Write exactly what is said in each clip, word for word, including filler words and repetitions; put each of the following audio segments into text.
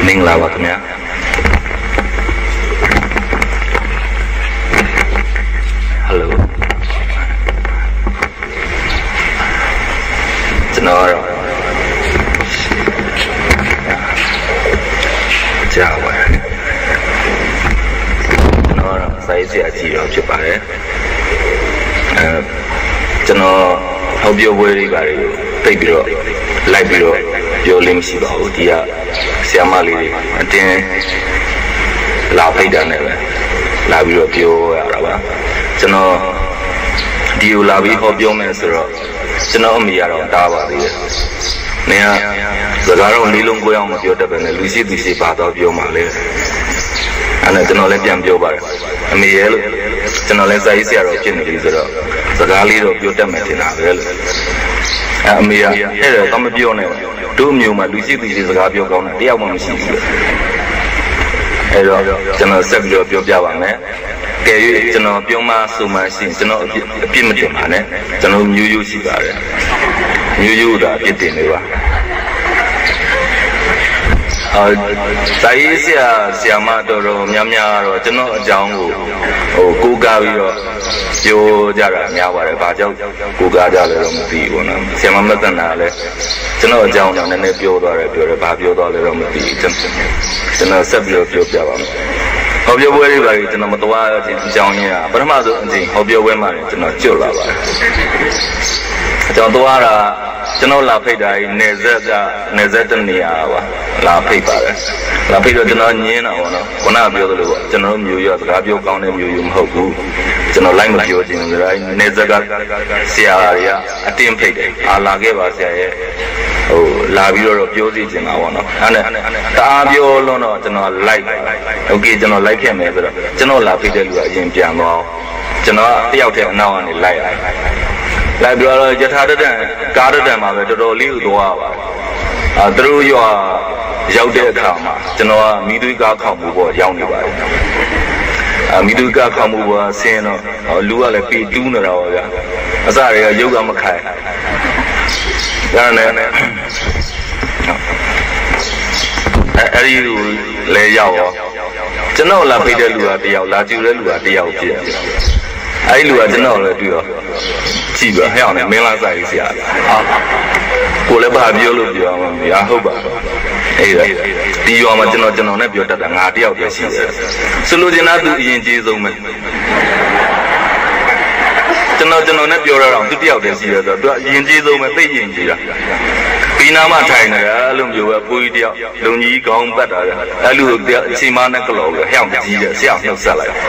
မင်္ဂလာပါခင်ဗျာဟယ်လိုကျွန်တော်တော့ကြာပါကျွန်တော်တော့စိုက်စရာကြည့်တော့ဖြစ်ပါတယ်အဲကျွန်တော်ဟောပြောပွဲတွေပါတယ်တိတ်ပြီးတော့လိုက်ပြီးတော့ပြောလိမ့်မရှိပါဘူးဒီကဆရာမလေးတွေအတင်းလာဖိတ်တာနဲ့ပဲလာပြီးတော့ပြောရတာပါကျွန်တော်ဒီကိုလာပြီးဟောပြောမယ်ဆိုတော့ကျွန်တော်အမေကတော့တားပါသေးတယ်။နင်ကစကားတော့လေးလုံးကိုအောင်မပြောတတ်ပဲနဲ့လူရှိသူရှိပါတော့ပြောမှလေ။အဲ့ဒါကျွန်တော်လည်းပြန်ပြောပါတယ်။အမေရဲ့လို့ကျွန်တော်လည်းစာရေးဆရာတော်ဖြစ်နေပြီဆိုတော့စကားလေးတော့ပြောတတ်မယ်ထင်တာပဲလို့။အဲ့အမေကအဲ့ဒါတော့မပြောနဲ့။တို့မျိုးမှာလူရှိသူရှိစကားပြောကောင်းတယ်တယောက်မှမရှိဘူး။အဲ့တော့ကျွန်တော်ဆက်ပြီးတော့ပြောပြပါမယ်။ကဲ၍ကျွန်တော်ပြောမှဆိုမှရှိကျွန်တော်အပြစ်အပြစ်မတင်ပါနဲ့ကျွန်တော်မျိုးရိုးရှိပါတယ်မျိုးရိုးတာအပြစ်တင်နေပါအာတိုင်းဆရာဆရာမတော်တော်များများတော့ကျွန်တော်အကြောင်းကိုဟိုကိုးကားပြီးတော့ပြောကြတာများပါတယ်ဘာကြောင့်ကိုးကားကြလဲတော့မသိဘူးနော်ဆရာမမသက်နာလည်းကျွန်တော်အကြောင်းကြောင့်နည်းနည်းပြောသွားတယ်ပြောတယ်ဘာပြောသွားလဲတော့မသိဘူးကျွန်တော်ဆက်ပြီးတော့ပြောပြပါမယ်ဟောပြောပွဲတွေပါကျွန်တော်မတော်ရခြင်းအကြောင်းရင်းကပထမဆုံးအချိန်ဟောပြောပွဲမှာကျွန်တော်ကျွတ်လာပါတယ်ကျွန်တော်တော်ရတာကျွန်တော်လာဖိတ်တာနေဇက်ကနေဇက်တနေရာပါလာဖိတ်ပါတယ်လာဖိတ်တော့ကျွန်တော်ညင်းတာပေါ့နော်ခုနကပြောသလိုပေါ့ကျွန်တော်မျိုးရစကားပြောကောင်းတဲ့မျိုးယူမဟုတ်ဘူးကျွန်တော်လိုက်မပြောခြင်းကြိုင်းနေဇက်ကဆရာတွေကအတင်းဖိတ်တယ်အာလာခဲ့ပါဆရာရဲ့ဟိုလာပြီးတော့ပြောစီခြင်းတာပေါ့နော်အဲ့နဲ့တအားပြောလို့တော့ကျွန်တော်လိုက်โอเคကျွန်တော်လိုက်ခဲ့မယ်ဆိုတော့ကျွန်တော်လာဖိတ်တဲ့လူကအရင်ပြန်သွားကျွန်တော်တယောက်တည်းအနောက်ကနေလိုက်ရတယ်လိုက်ပြီးတော့ယထာတတန်ကားတတန်မှာပဲတော်တော်လေးကိုသွားပါအာသူတို့ရွာရောက်တဲ့အခါမှာကျွန်တော်ကမိသွေးကားခေါက်မှုပေါ်ရောက်နေပါတယ်အာမိသွေးကားခေါက်မှုပေါ်ဆင်းတော့လူကလည်းပေတူးနေတာပေါ့ဗျာအစတွေကရုပ်ကမခိုင်ဒါနဲ့အဲ့အဲ့ဒီလူလဲရောက်ရောကျွန်တော်လာဖိတ်တဲ့လူကတယောက်လာကြည့်တဲ့လူကတယောက်ပြည့်အဲ့ဒီလူကကျွန်တော်လည်းတွေ့ရောကြည့်ပါဟဲ့အောင်မင်းလာဆိုင်ဆရာဟာကိုလည်းဘာပြောလို့ပြောမှာမရဟုတ်ပါအဲ့ဒါဒီရွာမှာကျွန်တော်ကျွန်တော်နဲ့ပြောတတ်တာငါတယောက်တည်းရှိတယ်ဆိုလိုချင်တာသူအရင်ကြီးဆုံးပဲကျွန်တော်ကျွန်တော်နဲ့ပြောရအောင်သူတယောက်တည်းရှိတယ်ဆိုတော့သူအရင်ကြီးဆုံးပဲသိရင်ကြီးတာပြီးနာမှထိုင်နေတာအဲ့လိုမျိုးပဲကိုကြီးတယောက်လုံကြီးကောင်းပတ်တာအဲ့လိုအချိန်မှနဲ့ကလောပဲဟဲ့အောင်ကြီးတယ်ဆရာနှုတ်ဆက်လိုက်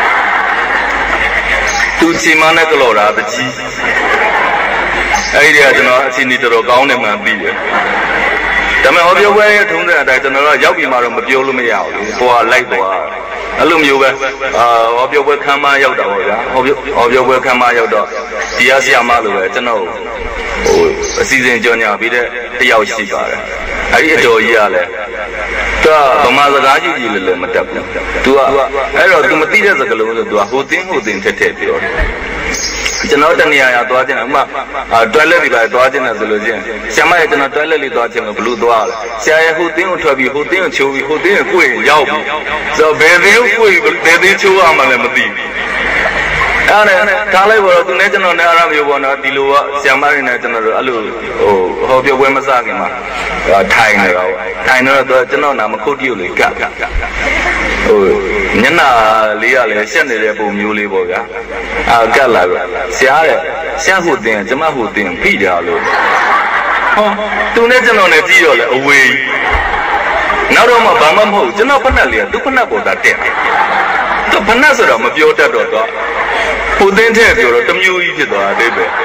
သူချိန်မှနဲ့ကလောတာတကြီးအဲ့ဒီကကျွန်တော်အချိန်ကြီးတော်တော်ကောင်းတယ်မှန်ပြီးတယ်ဒါပေမဲ့ဟောပြောပွဲရဲ့ထုံးစံအတိုင်းကျွန်တော်တို့ရောက်ပြီမှတော့မပြောလို့မရဘူး။သွားလိုက်သွားအဲ့လိုမျိုးပဲအာဟောပြောပွဲခမ်းမရောက်တာပေါ့ဗျာ။ဟောပြောဟောပြောပွဲခမ်းမရောက်တော့ဒီရဆရာမလိုပဲကျွန်တော်ဟိုအစီအစဉ်ကြော်ညာပြီးတဲ့တယောက်ရှိပါတယ်။အဲ့ဒီအတော်ကြီးကလည်းသူကဗမာစကားကြီးကြီးလည်းလည်းမတတ်ဘူး။ तू ကအဲ့တော့ तू မသိတဲ့စကားလုံးဆို तू ကဟိုတင်းဟိုတင်းထက်ထက်ပြောတယ်။ကျွန်တော်တနေရာရာသွားခြင်းအမှတွဲလက်တွေပါသွားခြင်းနဲ့ဆိုလို့ချင်းဆရာမရဲ့ကျွန်တော်တွဲလက်လေးသွားခြင်းကိုဘလို့သွားလဲဆရာရဲ့ဟိုတင်းကိုထွက်ပြီးဟိုတင်းကိုချိုးပြီးဟိုတင်းကိုကိုယ်ရောက်ပြီးဆိုတော့ဘယ်တင်းကိုကိုယ်ဘယ်တင်းချိုးရမှလည်းမသိဘူးအဲ့ဒါထားလိုက်ပါတော့သူနဲ့ကျွန်တော်နဲ့အားရမျိုးပေါ့နော်ဒီလိုကဆရာမတွေနဲ့ကျွန်တော်တို့အဲ့လိုဟိုဟောပြောပွဲမစခင်မှာထိုင်နေတော့ထိုင်တော့ကျွန်တော်နာမခုတ်တရုပ်လေးကဟိုညနာလေးကလည်းရှက်နေတဲ့ပုံမျိုးလေးပေါ့ဗျာအာကတ်လာပြီဆရာတဲ့ဆရာဟုတ်တင်ကျမဟုတ်တင်ဖိကြလို့ဟောသူနဲ့ကျွန်တော်နဲ့ကြည့်တော့လေအဝေးနောက်တော့မှဘာမှမဟုတ်ကျွန်တော်ဖက်နဲ့လေးကသူ့ဖက်နဲ့ပေါ်တာတက်သူဖက်နဲ့ဆိုတော့မပြောတတ်တော့တော့ဟိုတင်းထဲပြောတော့တမျိုးကြီးဖြစ်သွားတယ်ပဲ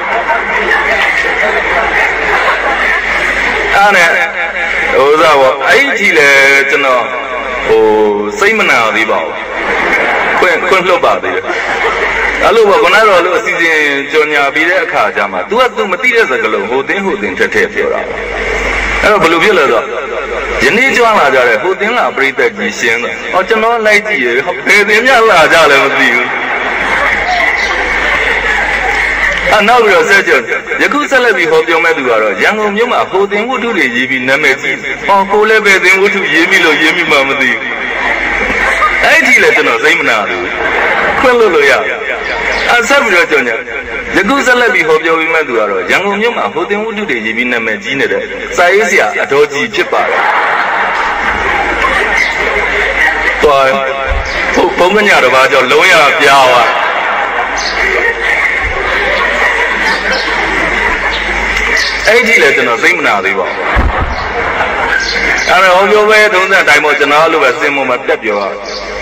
အားနဲ့ဟိုစားပေါ့အဲ့ဒီကြီးလေကျွန်တော်ဟိုစိတ်မနာသေးပါဘူးခွင့်ခွင့်လွတ်ပါသေးတယ်အဲ့လိုပေါ့ခဏတော့လို့အစီအစဉ်ကြော်ညာပြီးတဲ့အခါကျမှ तू က तू မသိတဲ့စကားလုံးဟိုတင်းဟိုတင်းထက်ထက်ပြောတာအဲ့တော့ဘယ်လိုဖြစ်လဲဆိုတော့ယနေ့ကြွလာကြတဲ့ဟိုတင်းလာပြိသက်ကြီးရှင်းတယ်ဟောကျွန်တော်လိုက်ကြည့်ရဘယ်တင်းများလာကြလဲမသိဘူး啊，那不要再讲，一个生来比好表妹多了，然后你嘛后天我都来移民那么近，哦，后来白天我就移民了，移民嘛么的，哎，提来真的谁么拿的，快乐了呀，啊，啥不要讲呢？一个生来比好表妹多了，然后你嘛后天我都来移民那么近的，再一下着急去吧。对，我我们家的话叫龙牙标啊。哎，这来真的谁么拿的吧？啊，那我表妹同在台湾真的路边什么嘛代表啊？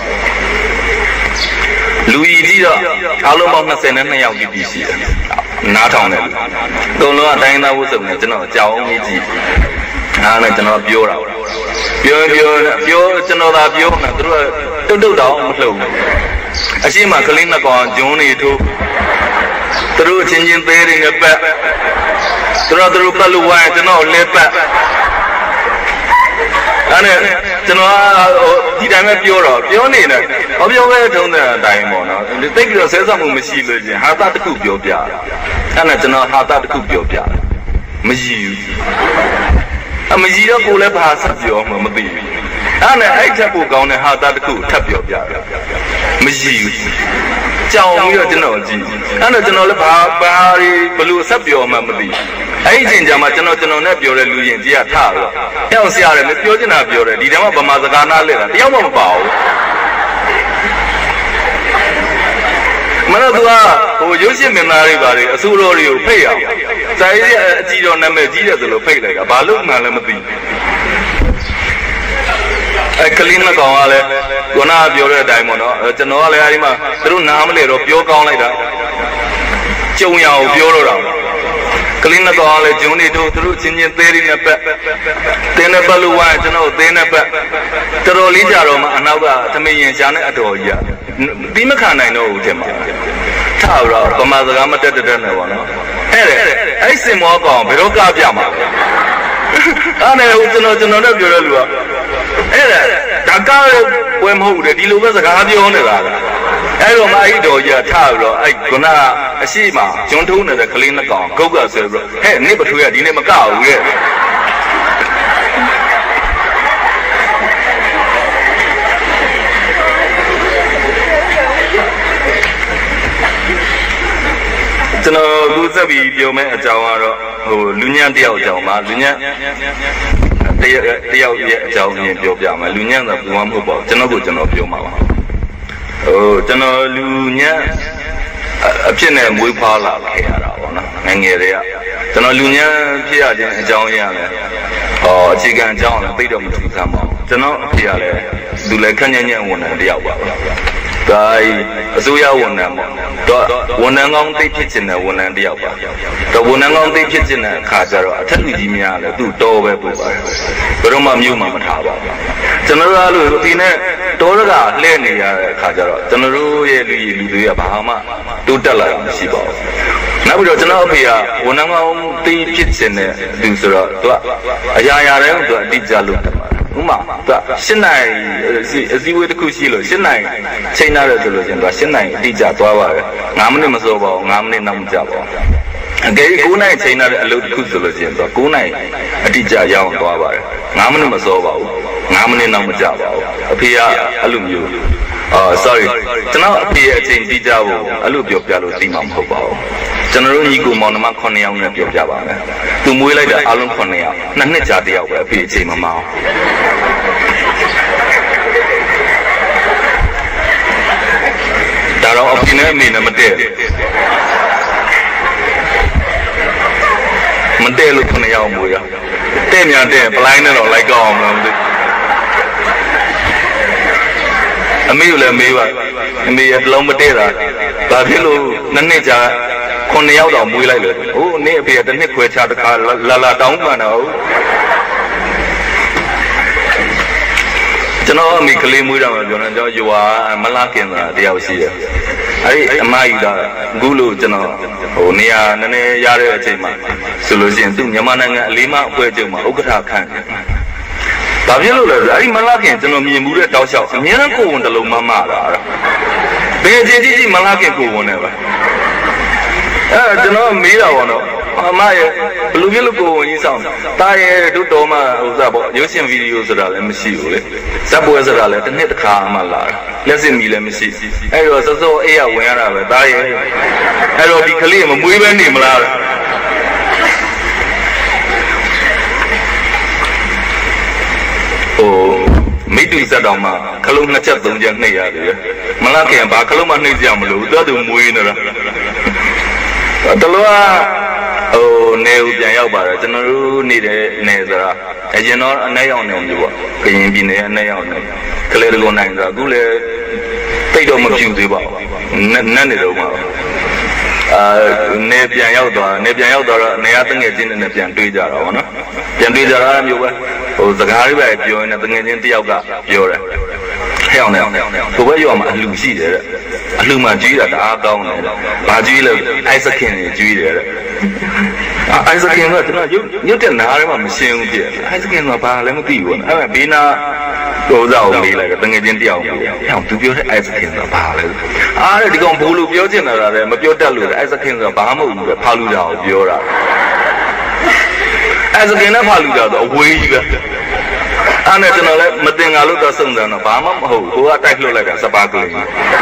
路易吉的，阿罗帮那谁能那样给比西的？哪趟的？公路啊，但那我什么真的交通一级，啊，那真的标了。标标标，真的他标那都是都都到我们路，而且嘛，可能那个种呢都，都是轻轻带人家办，都是都是把路完真的来办，啊呢，真的哦，地上面标了，标呢呢，我标完从那大毛呢，你这个身上我们洗了去，还打的够标标，啊呢，真的还打的够标标，没洗。啊，没几个过来爬山标嘛没得，啊那哎这不高呢，哈打的够特标标，没几个，叫我们要真的记，啊那真的来爬爬的不路山标嘛没得，哎真正嘛真的真的那标的路线只要差了，要下来那标就那标的，你他妈把马子干哪来了？要么包。mana tu ah, oh Yosi menari bari, asuro riu pay ah. Saya jiro nama jiro tu lo pay lega, balu mana mati. Eh kelina kau ale, guna biore diamond, jenuh ale hari mah, terus nama le ro bio kau lega, jauh yang biore ram. Kelina kau ale jauh ni tu terus cincin teri napa, tena balu wan jenuh tena napa, terus lijar ram anak ba, tapi yang jana ada ya. Di mana nak ini ujian mah? Tahu lah, pemasa kami tidak ada ni wana. Eh, eh, semua kau berok apa mah? Ane ujian ujian ada berapa luar? Eh, tak kau pun mahu deh, di luar sekarang dia orang dah. Eh, rumah itu ya tahu lah, eh, guna si mah, contoh ni dah kelina kau, kau kau sebab, eh, ni betul ya, di ni makau ya. Chana guza bi bio me ajaw aro ho lunyan tayaw ajaw ma lunyan tayaw tayaw ye ajaw nyin pyo pya ma lunyan da bwa ma phot ba chana ko chana pyo ma ba ho chana lunyan a phit ne mwe phwa la khe ya da ba no ngenge de ya chana lunyan phit ya chin ajaw yin ya le ho achi kan ajaw le bai do ma thu san ba chana phit ya le du le khan nyan nyan won nan tayaw ba Dai, azuya wonam, do wonangong tei pitchina wonan dia ba. Do wonangong tei pitchina kajaro, athalu jimya le tu do be bu ba. Pero ma myu ma ma tha ba. Chanaru lu ti ne do ga le ni ya kajaro, chanaru ye lu yi lu de ya ba ma tu tat la ma shi ba. Na bu do chanaru phe ya wonangong tei pitchina du so ro do aya ya le do ti ja lu ta. Uma, tu, senai, si, si wei tu kusi lo, senai, China le tu lo jen, tu, senai di jat tu apa, ngam ni masuk bau, ngam ni nam jat bau. Gaya kunai China le lo tu kusi lo jen, tu, kunai di jat yang tu apa, ngam ni masuk bau, ngam ni nam jat bau. Api ya alum you, oh sorry, cina api ya China di jat bau, alu biok biok lo timam ho bau. Cina lo ni ku mau nama kone yang ni biok biok bau, tu mui lagi dah alum kone yang, nanti jadi apa api China mau. Darah api ni ni nama dia, mendia lu kena yang muya, dia yang dia pelayan ni orang lagi orang orang. Ami lu ami wa, ami belum mendia lah, tapi lu nanti jah kena yang orang muya lagi. Oh ni api ada ni kue cat kah lala daun mana oh. Chana mi kali muda ma jona jo yuwa malakin da tiyaw shi ya. Ai amai da gulu chana ho neya nane ya de achai ma so lo shin tu Myanmar nainga alima apwe chou ma ukkatha khan. Ba phit lo le ai malakin chana myin mu de taw shao a myan ran ko won talong ma ma da. Be jin ji ji malakin ko won ne ba. အဲကျွန်တော်မေးတာပေါ့နော်အမရဲ့ဘလူးပြလို့ကိုဝင်ကြီးဆောင်တာရဲ့တို့တော်မှဥစားပေါ့ရုပ်ရှင်ဗီဒီယိုဆိုတာလည်းမရှိဘူးလေဇက်ပွဲဆိုတာလည်းတစ်နှစ်တစ်ခါမှလာတာလက်စစ်မီလည်းမရှိအဲ့တော့စောစောအေးရဝင်ရတာပဲတာရဲ့အဲ့တော့ဒီကလေးမမွေးပဲနေမလားဟိုမိတူစက်တော်မှာခလုံးနှစ်ချက်သုံးချက်နှိပ်ရတယ်မလားခင်ဘာခလုံးမှနှိပ်ကြမလို့တော်သူမွေးနေတာတလောကဟိုနေဦးပြန်ရောက်ပါတယ်ကျွန်တော်တို့နေတဲ့နေဆိုတာအရင်တော့အနဲ့ရောက်နေမျိုးပေါ့ကရင်ပြည်နယ်အနဲ့ရောက်နေကလေးလိုနိုင်ဆိုတာအခုလည်းတိတ်တော့မပြူသေးပါဘူးနက်နက်နေတော့မှာအာနေပြန်ရောက်သွားနေပြန်ရောက်တော့နေရတငယ်ချင်းနဲ့ပြန်တွေးကြတာပေါ့နော်ပြန်တွေးကြတာမျိုးပဲဟိုစကားလေးပဲပြောရင်တငယ်ချင်းတယောက်ကပြောတယ်ဟဲ့အောင်နေဘဘရောမှာအလူရှိတယ်တဲ့အလူမှကြီးတာတအားကောင်းတယ်ဘာကြီးလဲအိုက်စခင်ကြီးတယ်တဲ့အိုက်စခင်ကကျွန်တော်ရုပ်ရုပ်တဲ့နားထဲမှာမရှင်းဘူးပြည့်အိုက်စခင်ကဘာလည်းမသိဘူးအဲ့ဒါဘေးနာဟိုစားကိုမေးလိုက်တော့တငယ်ချင်းတယောက်ပြောဟဲ့သူပြောတဲ့အိုက်စခင်ကဘာလဲအားတဲ့ဒီကောင်ဘိုးလို့ပြောချင်တာလည်းမပြောတတ်လို့အိုက်စခင်ကဘာမှမဟုတ်ဘူးပဲဖာလူတာကိုပြောတာအိုက်စခင်နဲ့ဖာလူတာဆိုအဝေးကြီးပဲအဲ့နဲ့ကျွန်တော်လည်းမတင်ငါလို့တော့စုံစမ်းတော့ဘာမှမဟုတ်ဘူးကိုကတိုက်လွှတ်လိုက်တာစပါးကလေး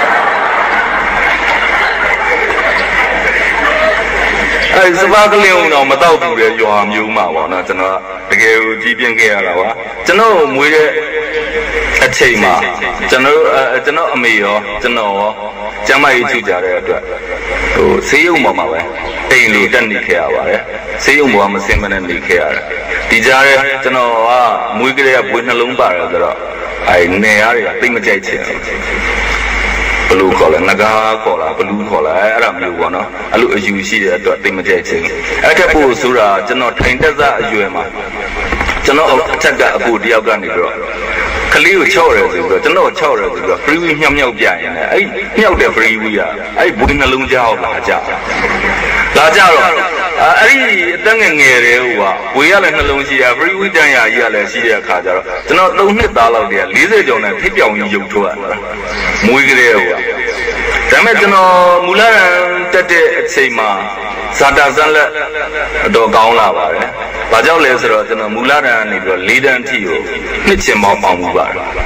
အဲစပါးကလေးတော့မတော့ဘူးလေရွာမျိုးမှာပေါ့နော်ကျွန်တော်တကယ်ကိုကြီးပြင်းခဲ့ရတာပါကျွန်တော်မွေးတဲ့အချိန်မှာကျွန်တော်ကျွန်တော်အမေရောကျွန်တော်ရောကျမကြီးချူကြတဲ့အတွက်ဟိုဆေးရုံပေါ်မှာပဲအိမ်လိုတက်နေခဲ့ရပါတယ်ဆေးရုံပေါ်မှာမစင်မနဲ့နေခဲ့ရတယ်ဒီကြားထဲကျွန်တော်ကမွေးကလေးကပွေနှလုံးပါတယ်ဆိုတော့အဲနေရတွေကသိမကြိုက်ချင်ဘလူးခေါ်လဲငကားခေါ်လားဘလူးခေါ်လားအဲ့ဒါမျိုးပေါ့နော်အဲ့လိုအယူရှိတဲ့အတွက်သိမကြိုက်ချင်အဲ့ထက်ပို့ဆိုတာကျွန်တော်ထိုင်တက်စားအရွယ်မှာကျွန်တော်အထက်ကအဖို့တယောက်ကနေပြီးတော့ကလေးကိုချော့တယ်ဆိုပြီးတော့ကျွန်တော်ချော့တယ်ဆိုပြီးတော့ free wheel မြောက်မြောက်ပြရင်လည်းအဲ့မြောက်တဲ့ free wheel อ่ะအဲ့ဘွေးနှလုံးကြောက်လာကြလာကြတော့အဲ့ဒီအသက်ငယ်ငယ်တဲ့ဟိုကဘွေးရလည်းနှလုံးရှိရ free wheel တန်းရကြီးရလည်းရှိတဲ့အခါကျတော့ကျွန်တော်သုံးနှစ်သားလောက်တည်းက၄၀ကျော်နဲ့ထိပြောင်ကြီးရုပ်ထွက်လာမွေးကလေးဟိုကဒါပေမဲ့ကျွန်တော်မူလရန်တက်တဲ့အချိန်မှာဇာတာဇန်လက်တော့ကောင်းလာပါတယ်။ဘာကြောင့်လဲဆိုတော့ကျွန်တော်မူလတန်းကနေပြီးတော့လေးတန်းထိကိုနှစ်ချင်ပေါင်းပေါင်းမှုပါတယ်။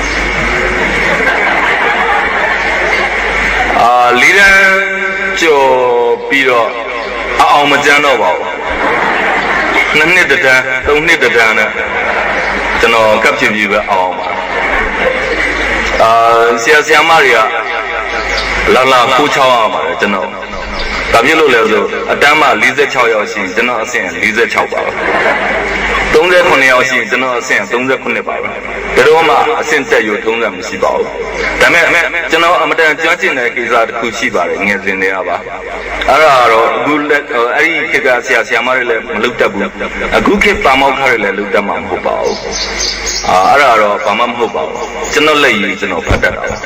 အာလေးတန်းကျော်ပြီးတော့အောင်မကျန်းတော့ပါဘူး။နှစ်နှစ်တန်းသုံးနှစ်တန်းနဲ့ကျွန်တော်ကပ်ဖြစ်ပြီးပဲအောင်ပါ။အာဆရာဆရာမတွေကလာလာခိုးချောင်းရပါတယ်ကျွန်တော်ဒါဖြစ်လို့လဲဆိုအတန်းမှာ၄၆ယောက်ရှိကျွန်တော်အဆင့်၄၆ပါပဲ၃၉ယောက်ရှိကျွန်တော်အဆင့်၃၉ပါပဲဘယ်တော့မှအဆင့်တက်ရထုံးစံမရှိပါဘူးဒါပေမဲ့ကျွန်တော်အမတန်ကြွကျင်တဲ့ကိစ္စတစ်ခုရှိပါတယ်ငယ်စဉ်တည်းကပါအဲ့ဒါတော့အခုလက်အဲ့ဒီခေတ်ကဆရာဆရာမတွေလည်းမလုပ်တတ်ဘူးအခုခေတ်ပါမောက်ခါတွေလည်းလုပ်တတ်မှာမဟုတ်ပါဘူးအာအဲ့ဒါတော့ဘာမှမဟုတ်ပါဘူးကျွန်တော်လက်ရည်ကျွန်တော်ဖတ်တတ်တာပါ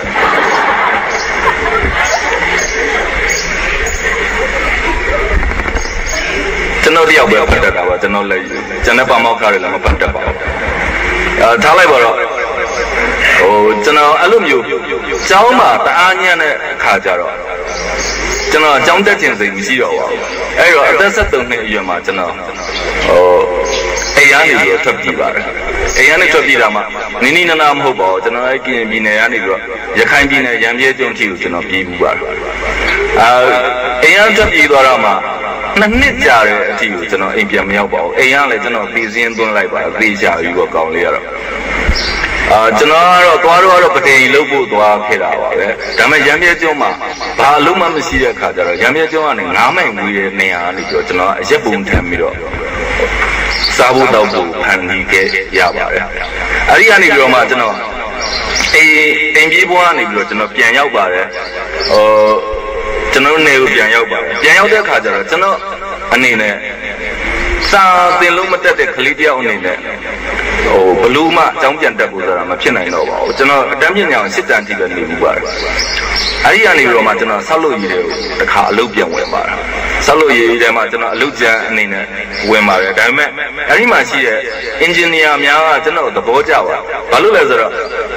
ကျွန်တော်တယောက်ပဲဖတ်တတ်တာပါကျွန်တော်လည်းကျွန်တော်ပါမောက်ခါတွေလည်းမဖတ်တတ်ပါဘူးအဲထားလိုက်ပါတော့ဟိုကျွန်တော်အဲ့လိုမျိုးကျောင်းမှာတအားညံ့တဲ့အခါကျတော့ကျွန်တော်ကျောင်းတက်ခြင်းစိတ်မရှိတော့ပါဘူးအဲ့တော့အသက်ဆက်သုံးနှစ်အရွယ်မှာကျွန်တော်ဟိုအိမ်ကနေပြီးထွက်ပြေးပါတယ်အိမ်ကနေထွက်ပြေးတာမှနီးနီးနားနားမဟုတ်ပါဘူးကျွန်တော်အဲ့ကရင်ပြည်နယ်ကနေပြီးတော့ရခိုင်ပြည်နယ်ရန်ပြဲကျွန်းထိကိုကျွန်တော်ပြေးပြီးပါတယ်အဲအိမ်ကနေထွက်ပြေးသွားတော့မှနှစ်နှစ်ကြာတဲ့အထိကိုကျွန်တော်အိမ်ပြန်မရောက်ပါဘူးအိမ်ကလည်းကျွန်တော်သိစင်းသွင်းလိုက်ပါသိချာပြီးတော့ကောင်းလေးရတော့အာကျွန်တော်ကတော့သွားတော့ကတော့ပတိန်လုတ်ဖို့သွားခဲ့တာပါပဲဒါပေမဲ့ရံပြဲကျွန်းမှာဘာအလုံးမမရှိတဲ့အခါကျတော့ရံပြဲကျွန်းကနေငါးမိုင်ဝေးတဲ့နေရာကနေပြီးတော့ကျွန်တော်အရက်ပုံထမ်းပြီးတော့စားဖို့တောက်ဖို့ဖန်ပြီးခဲ့ရပါတယ်အဲဒီကနေပြီးတော့မှကျွန်တော်အိမ်အိမ်ပြေးဘွားကနေပြီးတော့ကျွန်တော်ပြန်ရောက်ပါတယ်ဟိုကျွန်တော်နေကိုပြန်ရောက်ပါတယ်ပြန်ရောက်တဲ့အခါကျတော့ကျွန်တော်အနေနဲ့စာသင်လို့မတက်တဲ့ကလေးတယောက်အနေနဲ့ဟိုဘလူးမှအကြောင်းပြန်တက်ဖို့ဆိုတာမဖြစ်နိုင်တော့ပါဘူးကျွန်တော်အတန်းပညာကိုစစ်တမ်းထိပဲနေမှုပါတယ်အဲဒီကနေပြီးတော့မှကျွန်တော်ဆောက်လို့ရည်တွေကိုတစ်ခါအလုပ်ပြန်ဝင်ပါတယ်ဆောက်လို့ရည်တွေမှာကျွန်တော်အလုပ်ကျန်အနေနဲ့ဝင်ပါတယ်ဒါပေမဲ့အဲဒီမှာရှိတဲ့ engineer များကကျွန်တော်သဘောကျပါဘာလို့လဲဆိုတော့ထ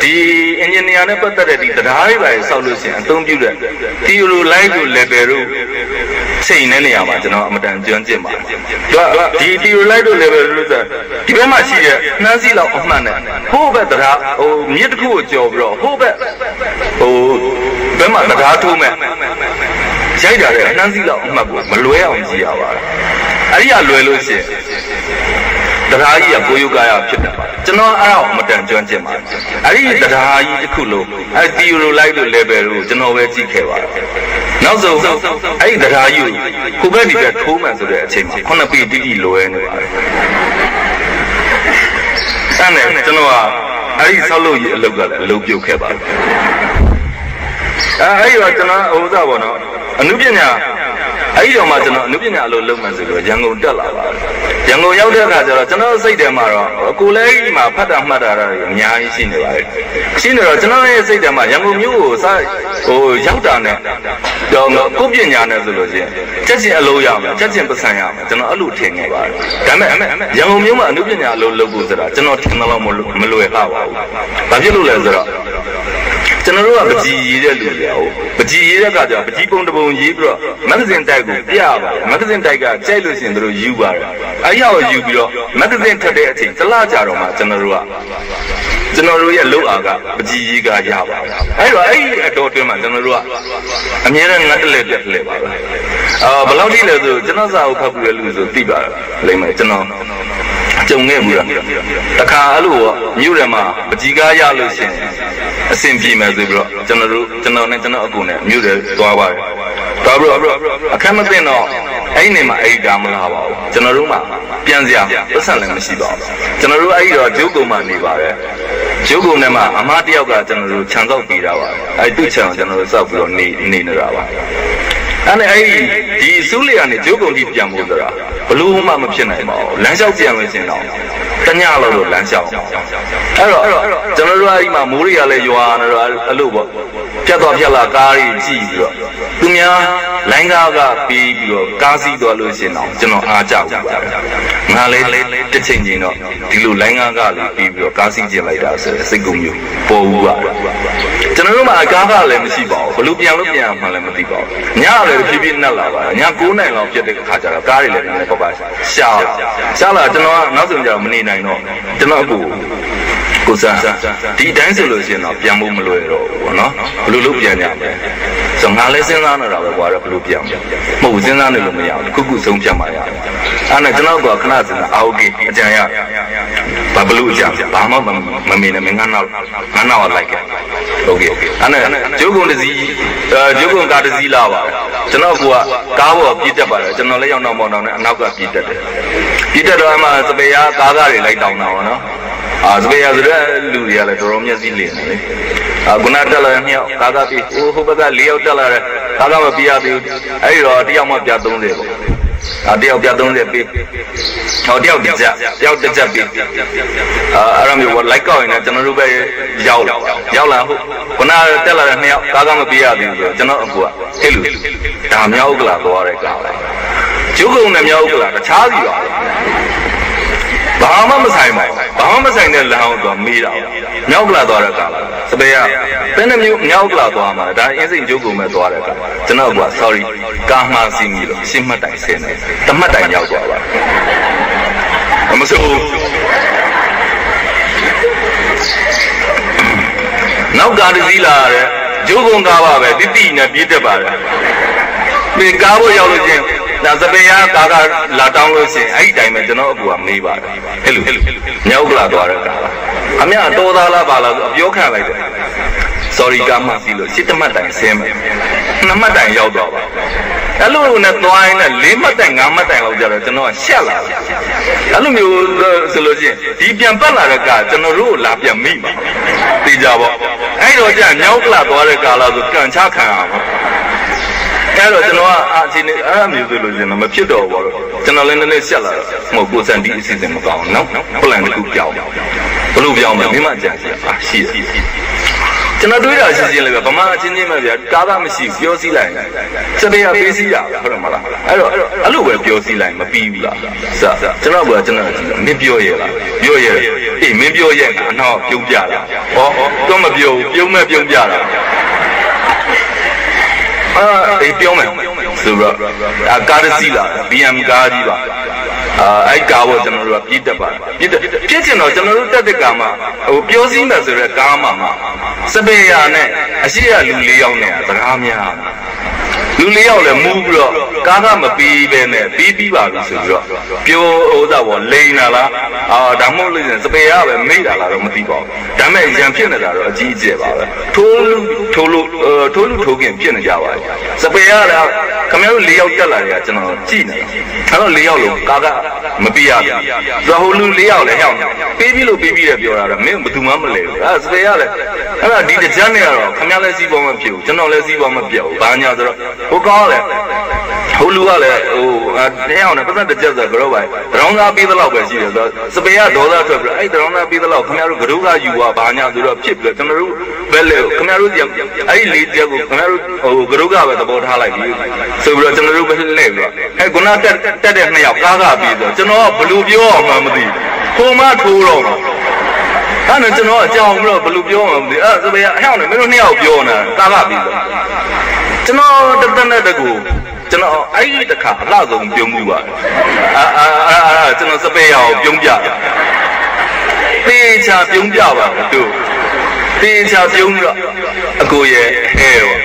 ဒီ engineer နဲ့ပတ်သက်တဲ့ဒီတရားတွေပဲဆောက်လို့ရှိရင်အသုံးပြုတဲ့ theory light ကို level တို့ချိန်တဲ့နေရာမှာကျွန်တော်အမတန်ကျွမ်းကျင်ပါတယ်ဒီ theory light တို့ level တို့ဆိုဒီဘက်မှာရှိတဲ့နှမ်းစီလောက်အမှန်နဲ့ဟိုဘက်တရားဟိုမြစ်တစ်ခုကိုကြော်ပြီးတော့ဟိုဘက်ဟိုဘက်မှာတရားထိုးမဲ့ရိုက်တာတဲ့နှမ်းစီလောက်အမှတ်ကိုမလွဲအောင်ကြည့်ရပါတယ်အဲ့ဒီကလွယ်လို့ရှိရင်တရားကြီးကကိုယုကာယဖြစ်တယ်ကျွန်တော်အဲ့ဒါကိုမတန်ကျွမ်းကျင်ပါအဲ့ဒီတရားကြီးတစ်ခုလုံးအဲ့ theory light တို့ level တို့ကျွန်တော်ပဲကြည့်ခဲ့ပါတယ်နောက်ဆုံးအဲ့ဒီတရားကြီးကိုကိုဘက်ဒီဘက်ထိုးမှန်ဆိုတဲ့အချိန်မှာခုနှစ်ပေတိတိလွယ်နေပါတယ်အဲ့နဲ့ကျွန်တော်ကအဲ့ဒီဆောက်လို့ရအလုပ်ကလည်းအလုပ်ပြုတ်ခဲ့ပါတယ်အဲ့အဲ့တော့ကျွန်တော်ဟိုစားပေါ့နော်အနုပညာအဲ့ဒီတော့မှကျွန်တော်အနုပညာအလုပ်လုပ်မှဆိုတော့ရန်ကုန်တက်လာပါတယ်ရန်ကုန်ရောက်တဲ့အခါကျတော့ကျွန်တော်စိတ်ထဲမှာတော့ကိုယ်လည်းကြီးမှာဖတ်တာမှတ်တာတွေအများကြီးရှိနေပါတယ်ရှိနေတော့ကျွန်တော်ရဲ့စိတ်ထဲမှာရန်ကုန်မြို့ကိုစဟိုရောက်တာနဲ့တော့ကိုပညာနဲ့ဆိုလို့ရှိရင်ချက်ချင်းအလုပ်ရမယ်ချက်ချင်းပတ်စံရမယ်ကျွန်တော်အဲ့လိုထင်နေပါတယ်ဒါပေမဲ့ရန်ကုန်မြို့မှာအနုပညာအလုပ်လုပ်ဖို့ဆိုတာကျွန်တော်ထင်တော့မလွယ်ပါဘူးဘာဖြစ်လို့လဲဆိုတော့ကျွန်တော်တို့ကပကြီးရေးတဲ့လူတွေဟုတ်ပကြီးရေးတဲ့ကကြာပကြီးပုံတပုံရေးပြီးတော့မဂ္ဂဇင်းတိုက်ကိုပြပါတယ်မဂ္ဂဇင်းတိုက်ကကြိုက်လို့ရှိရင်တို့ယူပါတယ်အဲ့ရောက်ယူပြီးတော့မဂ္ဂဇင်းထက်တဲ့အချိန်တစ်လကြာတော့မှကျွန်တော်တို့ကကျွန်တော်တို့ရဲ့လုပ်အားကပကြီးရေးကရပါတယ်အဲ့တော့အဲ့ဒီအတော်တွင်းမှာကျွန်တော်တို့ကအမြဲတမ်းငတ်တလက်တက်လက်ပါပဲအာဘယ်လောက်ထိလဲဆိုကျွန်တော်စာအုပ်ဖတ်ပြီးရလို့ဆိုသိပါလိမ့်မယ်ကျွန်တော်ကြုံခဲ့ဘူးလားတခါအဲ့လိုမြို့ထဲမှာပကြီးကားရလို့ရှိရင်အဆင်ပြေမယ်ဆိုပြီးတော့ကျွန်တော်တို့ကျွန်တော်နဲ့ကျွန်တော်အကူနဲ့မြို့ထဲသွားပါတယ်သွားပြီးတော့အခက်မသိတော့အဲ့ဒီနေမှာအဲ့ဒီဒါမလာပါဘူးကျွန်တော်တို့မှပြန်စရာပတ်စံလည်းမရှိပါဘူးကျွန်တော်တို့အဲ့ဒီတော့ဂျုပ်ကုံမှာနေပါတယ်ဂျုပ်ကုံထဲမှာအမတယောက်ကကျွန်တော်တို့ခြံစောက်ပေးတာပါအဲ့ဒီသူ့ခြံကိုကျွန်တော်တို့စောက်ပြီးတော့နေနေနေတာပါအဲ့နဲ့အဲ့ဒီဒီစုလေးကနေဂျုပ်ကုံကြီးပြန်ဖို့ဆိုတာဘလို့မှမဖြစ်နိုင်ပါဘူးလမ်းလျှောက်ပြန်လို့ရှင်တော့တညလောက်လို့လမ်းလျှောက်အဲ့တော့ကျွန်တော်တို့အဲ့ဒီမှာမိုးရီကလည်းရွာနေတော့အဲ့လိုပေါ့ဖြတ်သွားဖြတ်လာကားကြီးကြည့်ပြီးတော့သူများလိုင်းကားကပြီးပြီးတော့ကားစီးသွားလို့ရှင်တော့ကျွန်တော်အားကြဘူးပါငါလေးတစ်ချိန်ချင်းတော့ဒီလိုလိုင်းကားကလည်းပြီးပြီးတော့ကားစီးကျင်လိုက်တာဆိုစိတ်ကုန်မျိုးပေါ်ဘူးပါကျွန်တော်တို့မှာကားကလည်းမရှိပါဘူးဘလို့ပြန်လို့ပြန်မှလည်းမသိပါဘူးညလည်းဖြည်းဖြည်းနှက်လာပါည၉နိုင်လောက်ဖြစ်တဲ့အခါကျတော့ကားတွေလည်းနည်းနည်းပေါ့ပါရှားရှားလာကျွန်တော်ကနောက်ဆုံးကျတော့မနေနိုင်တော့ကျွန်တော်အခုကိုစားဒီတိုင်းဆိုလို့ရှိရင်တော့ပြန်ဖို့မလွယ်တော့ဘူးပေါ့နော်ဘလို့လို့ပြန်ကြမယ်ဆိုငါလည်းစဉ်းစားနေတာပဲကွာတော့ဘလို့ပြန်မဟုတ်စဉ်းစားနေလို့မရဘူးခုခုဆုံးဖြတ်မှရတယ်အဲ့နဲ့ကျွန်တော်ကခဏစဉ်းစားအာโอเคအကြံရဘာဘလို့အကြံဘာမှမမေနဲ့မငါနောက်ငါနောက်လိုက်ခဲ့โอเคအဲ့နဲ့ဂျုပ်ကုံတစည်းဂျုပ်ကုံကားတစည်းလာပါကျွန်တော်ကကားပေါ်ပြည့်တက်ပါတယ်ကျွန်တော်လည်းရောက်တော့မောင်းတော့နဲ့အနောက်ကပြည့်တက်တယ်ပြည့်တက်တော့အမှစပယ်ယာကားကားတွေလိုက်တောင်းတာပေါ့နော်အာစပယ်ယာဆိုတဲ့လူတွေကလည်းတော်တော်မျက်စိလင်းတယ်လေအာခုနတက်လာတဲ့မြောက်ကားကားပြီးဟိုဟိုဘက်ကလေးယောက်တက်လာတဲ့ကားကားမပြရသေးဘူးအဲ့ဒီတော့တယောက်မှပြသုံးတယ်ပေါ့အာတယောက်ပြသုံးတယ်ပြီးဟောတယောက်တစ်ချက်တယောက်တစ်ချက်ပြီးအာအဲ့လိုမျိုးလိုက်ကောက်ရင်လည်းကျွန်တော်တို့ပဲရောက်လာရောက်လာဟုတ်ခုနတက်လာတဲ့နှစ်ယောက်ကားကားမပြရသေးဘူးဆိုတော့ကျွန်တော်အကူကအဲ့လိုဒါမြောက်ကလာသွားတဲ့ကားလိုက်ကျုပ်ကုံနဲ့မြောက်ကလာတခြားစီပါဘာမှမဆိုင်ပါဘူးဘာမှမဆိုင်တဲ့လမ်းတော့မေးတာမြောက်ကလာသွားတဲ့ကားလားစပယ်ကဘယ်နှမျိုးမြောက်ကလာသွားမှာဒါအင်းစိန်ကျုပ်ကုံမဲ့သွားတဲ့ကားကျွန်တော်က sorry ကားမှန်စီမီလို့ရှင်းမှတ်တိုင်ဆင်းတယ်တမှတ်တိုင်ရောက်သွားပါမဆိုးနောက်ကားတစည်းလာတဲ့ကျုပ်ကုံကားပါပဲတိတိနဲ့ပြည့်တက်ပါတယ်ဒီကားဖို့ရောက်လို့ချင်းဒါစပယ်ယာကားကလာတောင်းလို့ရှိရင်အဲ့ဒီတိုင်းပဲကျွန်တော်အကူကမေးပါတယ်အဲ့လိုမြောက်ကလာသွားတဲ့ကားအမြတော်သားလားပါလားဆိုအပြောခံလိုက်တယ် sorry ကားမှစီလို့ရှစ်တမှတ်တိုင်ဆင်းမယ်နှစ်မှတ်တိုင်ရောက်တော့ပါအဲ့လိုနဲ့သွားရင်လည်းလေးမှတ်တိုင်ငါးမှတ်တိုင်လောက်ကြတော့ကျွန်တော်ကရှက်လာအဲ့လိုမျိုးဆိုလို့ရှိရင်ဒီပြန်ပတ်လာတဲ့ကားကျွန်တော်တို့လာပြန်မိပါသိကြပါအဲ့တော့ကြာမြောက်ကလာသွားတဲ့ကားလားဆိုကန်ချခံရမှာအဲ့တော့ကျွန်တော်ကအချင်းနဲ့အဲ့မျိုးဆိုလို့ရှင်တော့မဖြစ်တော့ဘူးတော့ကျွန်တော်လည်းနည်းနည်းရှက်လာတော့မဟုတ်ကိုစံဒီအစီအစဉ်မကောင်းနော် plan တစ်ခုပြောင်းဘလို့ပြောင်းမလဲမိမကြံစီအာရှိတယ်ကျွန်တော်တွေးတာရှင်းရှင်းလေးပဲဗမာအချင်းချင်းပဲဗျာကားကမရှိဘူးပြောစည်းလိုက်စပယ်ကပေးစည်းရဟုတ်တယ်မလားအဲ့တော့အဲ့လိုပဲပြောစည်းလိုက်မပြီးဘူးလားစကျွန်တော်ကကျွန်တော်မင်းပြောရဲလားပြောရဲအေးမင်းပြောရဲအနောက်ပြုံးပြတာဟောတော့မပြောပြုံးမဲ့ပြုံးပြတာအာအေးပြောမယ်ဆိုတော့အာကားစီးလာ B M ကားကြီးပါအာအဲ့ကားကိုကျွန်တော်တို့ကပြည့်တက်ပါပြည့်တက်ပြည့်ချင်တော့ကျွန်တော်တို့တက်တဲ့ကားမှာဟိုပြောစည်းမယ်ဆိုတော့ကားမှာမှာစပယ်ယာနဲ့အရှိရလူလေးယောက်နဲ့စကားများလူလေးယောက်လည်းမူးပြီးတော့ကားကမပြီးပဲနဲ့ပြီးပြီးပါပြီဆိုပြီးတော့ပြောဥစ္စာပေါ်လိန်လာလားအာဒါမှမဟုတ်လို့စပယ်ယာပဲမိတာလားတော့မသိပါဘူးဒါပေမဲ့ရံဖြစ်နေတာတော့အကြီးအကျယ်ပါပဲထိုးလူထိုးလူထိုးလူထိုးခင်ဖြစ်နေကြပါလေစပယ်ယာကခင်ဗျားတို့လေးယောက်တက်လာတယ်ကကျွန်တော်ကြည့်နေအဲ့တော့လေးယောက်လုံးကားကမပြီးရဘူးဒါဟိုလူလေးယောက်လည်းဟောက်ပြီးပြီးလို့ပြီးပြီးတယ်ပြောတာတော့မင်းဘယ်သူမှမလဲဘူးအဲ့စပယ်ယာလည်းအဲ့ဒါဒီတကြမ်းနေရတော့ခင်ဗျားလည်းစီးပေါ်မဖြစ်ဘူးကျွန်တော်လည်းစီးပေါ်မပြောဘူးဘာညာဆိုတော့ဟိုကောင်းလေဟိုလူကလည်းဟိုတဲအောင်နဲ့ပတ်သက်တကြက်ဆိုကတော့ပါဒရောင်းသားပေးသလောက်ပဲရှိတယ်ဆိုတော့စပယ်ယာဒေါသထွက်ပြီးအဲ့ဒရောင်းသားပေးသလောက်ခင်ဗျားတို့ကဒုကယူသွားဘာညာဆိုတော့ဖြစ်ပြီးကျွန်တော်တို့ပဲလေခင်ဗျားတို့အဲ့ဒီလေးချက်ကိုခင်ဗျားတို့ဟိုကဒုကပဲသဘောထားလိုက်ပြီဆိုပြီးတော့ကျွန်တော်တို့ပဲလှည့်ပြီးတော့အဲ့ခုနတက်တက်တဲ့နှစ်ယောက်ကားကားပြီးဆိုကျွန်တော်ကဘယ်လိုပြောအောင်မှမသိဘူးဟိုမှထိုးတော့အဲ့နဲ့ကျွန်တော်အကြောင်းပြီးတော့ဘယ်လိုပြောမှမသိအဲ့စပယ်ယာအဟောင်းနဲ့မင်းတို့နှစ်ယောက်ပြောနေတာကားကားပြီးဆိုကျွန်တော်တက်တက်နဲ့တကူကျွန်တော်အဲ့ဒီတစ်ခါအလှဆုံးပြုံးမှုပါအာအာအာကျွန်တော်စပယ်ယာကိုပြုံးပြတေချာပြုံးပြပါတို့တေချာပြုံးတော့အကိုရဲ့ဟဲ့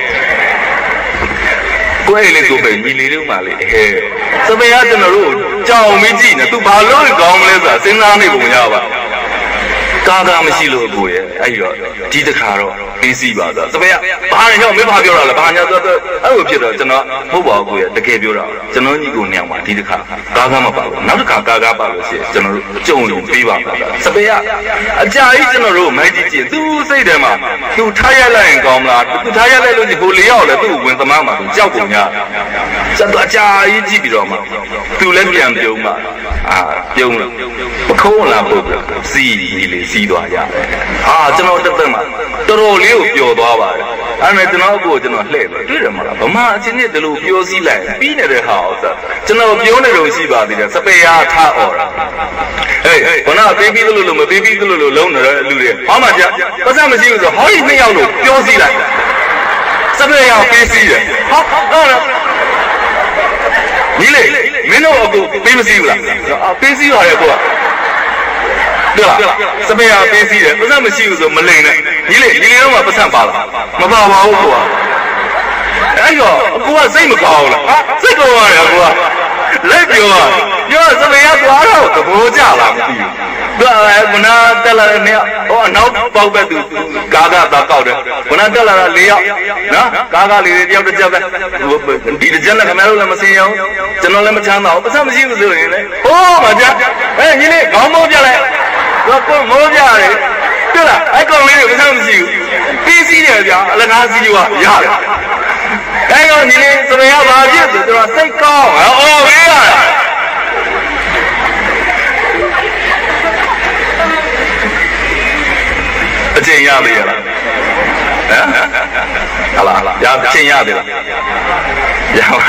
ကိုယ်လေးကိုပဲညီလေးတို့မှလေဟဲ့စပယ်ယာကျွန်တော်တို့ကြောင်မကြည့်နဲ့သူဘာလို့ကောင်းမလဲဆိုတာစဉ်းစားနေပုံရပါကားကားမရှိလို့အကိုရဲ့အဲ့ဒီတော့ဒီတစ်ခါတော့ပေးစီပါတော့စပယ်ယာဘာလဲကြောင့်မင်းဘာပြောတာလဲဘာညာဆိုတော့အဲ့လိုဖြစ်တော့ကျွန်တော်မဟုတ်ပါဘူးကိုရဲ့တကယ်ပြောတာကျွန်တော်ညီကိုညောင်ပါဒီတစ်ခါကားကားမပါဘူးနောက်တစ်ခါကားကားပါလို့ရှိရင်ကျွန်တော်တို့ကြုံလို့ပေးပါမှာစပယ်ယာအကြာကြီးကျွန်တော်တို့မိုင်းကြည့်ကြည့်သူစိတ်ထဲမှာသူထားရလိုက်ရင်ကောင်းမလားသူထားရလိုက်လို့ဟိုလေးယောက်လည်းသူ့ဝင်သမားမှာသူကြောက်ကုန်ကြစက်တော့အကြာကြီးကြည့်ပြီးတော့မှသူလည်းပြန်ပြုံးမှာအာပြုံးလို့မခုံးလာဖို့စီလေးစီးသွားရတယ်အာကျွန်တော်တက်တက်မှာတော်တော်လေးကိုပျော်သွားပါတယ်အဲ့ဒါကျွန်တော်အကိုကျွန်တော်လှည့်တယ်တွေ့တယ်မလားဗမာအချင်းနဲ့ဒီလိုပြောစည်းလိုက်ပြီးနေတဲ့ဟာဥစ္စာကျွန်တော်ပြောနေလို့ရှိပါသေးတယ်စပယ်ယာထားអော်တာဟေးခဏပေးပြီးသလိုလိုမပေးပြီးသလိုလိုလုံးနေတဲ့လူတွေဟောမှကြာပတ်စံမရှိဘူးဆိုဟောဒီနှစ်ယောက်လို့ပြောစည်းလိုက်စပယ်ယာပေးစည်းတယ်ဟောဟုတ်လားညီလေးမင်းတို့အကိုပေးမစည်းဘူးလားပေးစည်းရတယ်ကိုက对了，什么呀？别洗的，不然没洗就没冷的。你嘞，你嘞我不上班了，没办法我过。哎呦，过谁没搞了？啊，谁搞呀？过，来表啊！要什么呀？多少都不加了，对吧？我那得了没有？哦，那包白都嘎嘎咋搞的？我那得了没有？那嘎嘎里的要不交呗？我不，比的真的他妈都那么serious，真的那么强盗，不上不洗就行了。哦，马家，哎，你嘞搞毛病嘞？我讲我家的，对了，还讲你为啥不洗？必须的家，那哪洗就啊，一样的。还有你嘞，怎么样把日子对吧？谁搞？哦，没呀。真压的了，啊？好了好了，压真压的了，压完。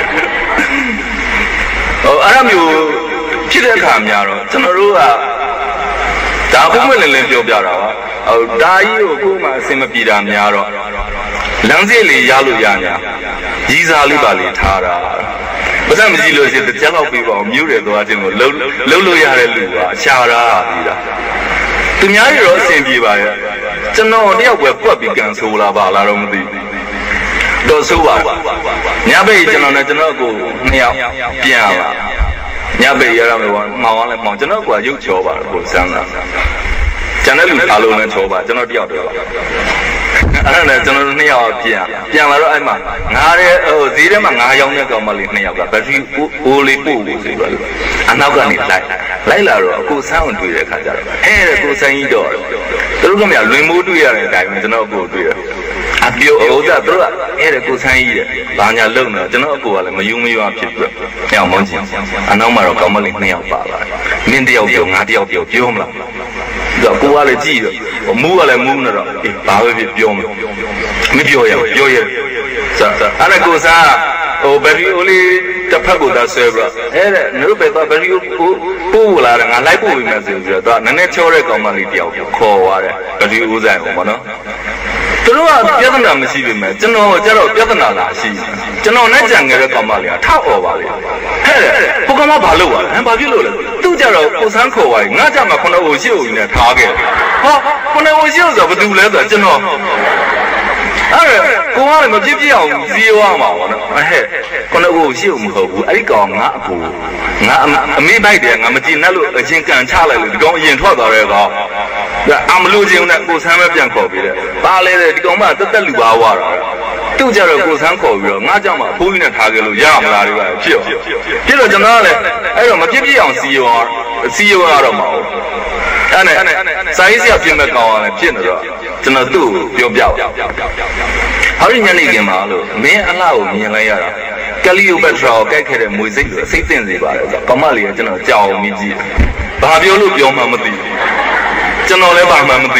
哦，俺们有ဖြစ်တဲ့အခါများတော့ကျွန်တော်တို့ကဒါဘုံမလင်းလင်းပြောပြတာပါဟိုဒါကြီးကိုကိုယ်မှအစင်မပြေတာများတော့လမ်းစီလေးရလို့ရညာရီးစားလေးပါလေးထားတာဘာသာမကြည့်လို့ရှိရင်တရားတော့ပြီးပါအောင်မြို့တယ်သွားခြင်းကိုလှုပ်လှုပ်လို့ရတဲ့လူကအချာတာပြီးတာသူများကြီးတော့အဆင်ပြေပါရဲ့ကျွန်တော်တယောက်ပဲပွက်ပြီးကန်ဆိုးလာပါလားတော့မသိဘူးတော့ဆိုးပါညဘက်ကျွန်တော်နဲ့ကျွန်တော်ကိုနှစ်ယောက်ပြန်လာညဘက်ရရမယ်ကွာမောင်အောင်လည်းမောင်ကျွန်တော်ကရုပ်ချောပါတယ်ကိုစမ်းတာကျန်တဲ့လူအားလုံးလည်းချောပါကျွန်တော်တယောက်တည်းပါအဲ့ဒါနဲ့ကျွန်တော်တို့နှစ်ယောက်ပြန်ပြန်လာတော့အဲ့မှာငါးတဲ့ဟိုဈေးထဲမှာငါးရောင်းတဲ့ကောင်မလေးနှစ်ယောက်ကဘက်ထရီအိုးလေးပို့ဖို့ဆိုပြီးတော့အနောက်ကနေလိုက်လိုက်လာတော့အခုဆန်းအောင်တွေ့တဲ့ခါကျတော့ဟဲ့ကိုဆန်းကြီးတော့သူတို့ကမြလွင်မိုးတွေ့ရတဲ့အတိုင်းပဲကျွန်တော်ကိုတွေ့ရအပြောဥစ္စာသူတို့ကအဲ့ဒါကိုဆန်းကြီးတဲ့ဘာညာလုံတော့ကျွန်တော်အကိုကလည်းမယူမရွာဖြစ်ပြီးတော့ညောင်မောင်းချင်အနောက်မှာတော့ကောင်မလေးနှစ်ယောက်ပါလာမင်းတယောက်ပြောငါတယောက်ပြောပြောမလားတော့ကိုကလည်းကြည့်တော့ mũ là mũ nữa rồi bảo về biểu mới biểu ya biểu ya sa anh ấy cố sa ô bê ri ô li tập phát của ta xem rồi thế nếu bây giờ bê ri ô bù là ngã lại bù về mà rồi đó nên nên cho cái công ty tiêu khó quá đấy bê ri ô dài mà nó tôi nói biết thế nào mới xí về mà chân nó chân nó biết thế nào là xí chân nó nên chẳng cái công ty à tháo ở vào đấy thế不干嘛跑路啊俺跑去路了都叫着不参考啊俺家嘛可能我秀呢他给好可能我秀怎么都来的真的哎公安嘛必必要希望嘛我呢哎可能我秀唔好哎讲俺不俺没买的俺们进那路已经干差了讲引错到这个俺们路径呢不参没变考比的把来的讲嘛都得路啊哇了都叫着不参考比了俺家嘛不会呢他给路样啦对吧是这个真的嘞哎我们必必要希望希望了嘛anh này sai sẽ phiền mà cao này phiền rồi cho nó tu biểu biểu họ đi nhận đi mà luôn mấy anh lao nhìn lại ra cái liu bắt đầu cái cái mùi dịch rồi dịch tiền gì vậy có mà liền cho nó chào mi gì bà biểu lúc biểu mà mất đi cho nó lấy bà mà mất đi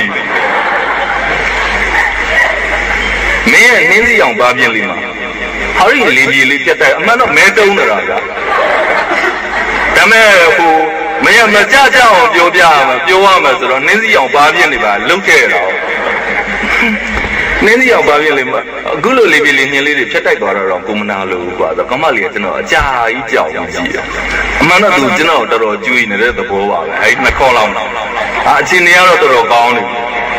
mấy anh nên gì ông bà biểu liền mà họ đi lấy gì lấy cái tay mà nó mấy đâu nữa rồi cái mấy cô mấy em mà cha cha họ biểu bia mà biểu à mà rồi nên gì ông bà biểu liền mà lâu thế rồi nên gì ông bà biểu liền mà cứ lười lấy biểu liền như lấy để tay vào rồi cũng nào lâu quá rồi có mà liền cho nó cha ý chào gì mà nó tụi cho nó rồi chui này đấy tụi bố bảo ấy mà khó lòng à chỉ này nó tụi con này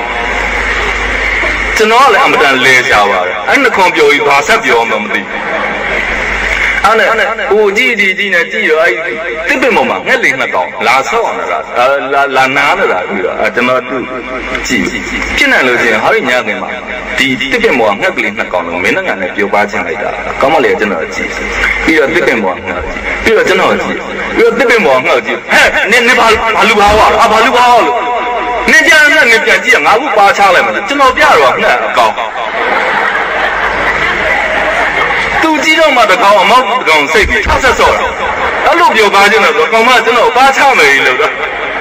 cho nó lại âm thanh lê sao vậy anh nó không biểu ý bà sắp biểu mà mất đi anh này ô gì gì gì này gì rồi tiếp bên mà nghe liền là còn là sao nữa là là là ná nữa là à cho nó tu gì cái này là gì hỏi nhà cái mà thì tiếp bên mà nghe liền là còn mấy nó này biểu ba chân này cả có mà liền cho nó gì bây giờ tiếp bên mà bây giờ cho nó gì bây giờ tiếp bên mà nghe gì hey nên nên bà bà lưu báo à bà lưu báo nên cha nên nên cha gì à ngã ba cha lại mà cho nó biết rồi nghe còn都知道嘛，就講我冇講識別，差失數啦。一路表八啫嘛，講乜真係八差未了㗎。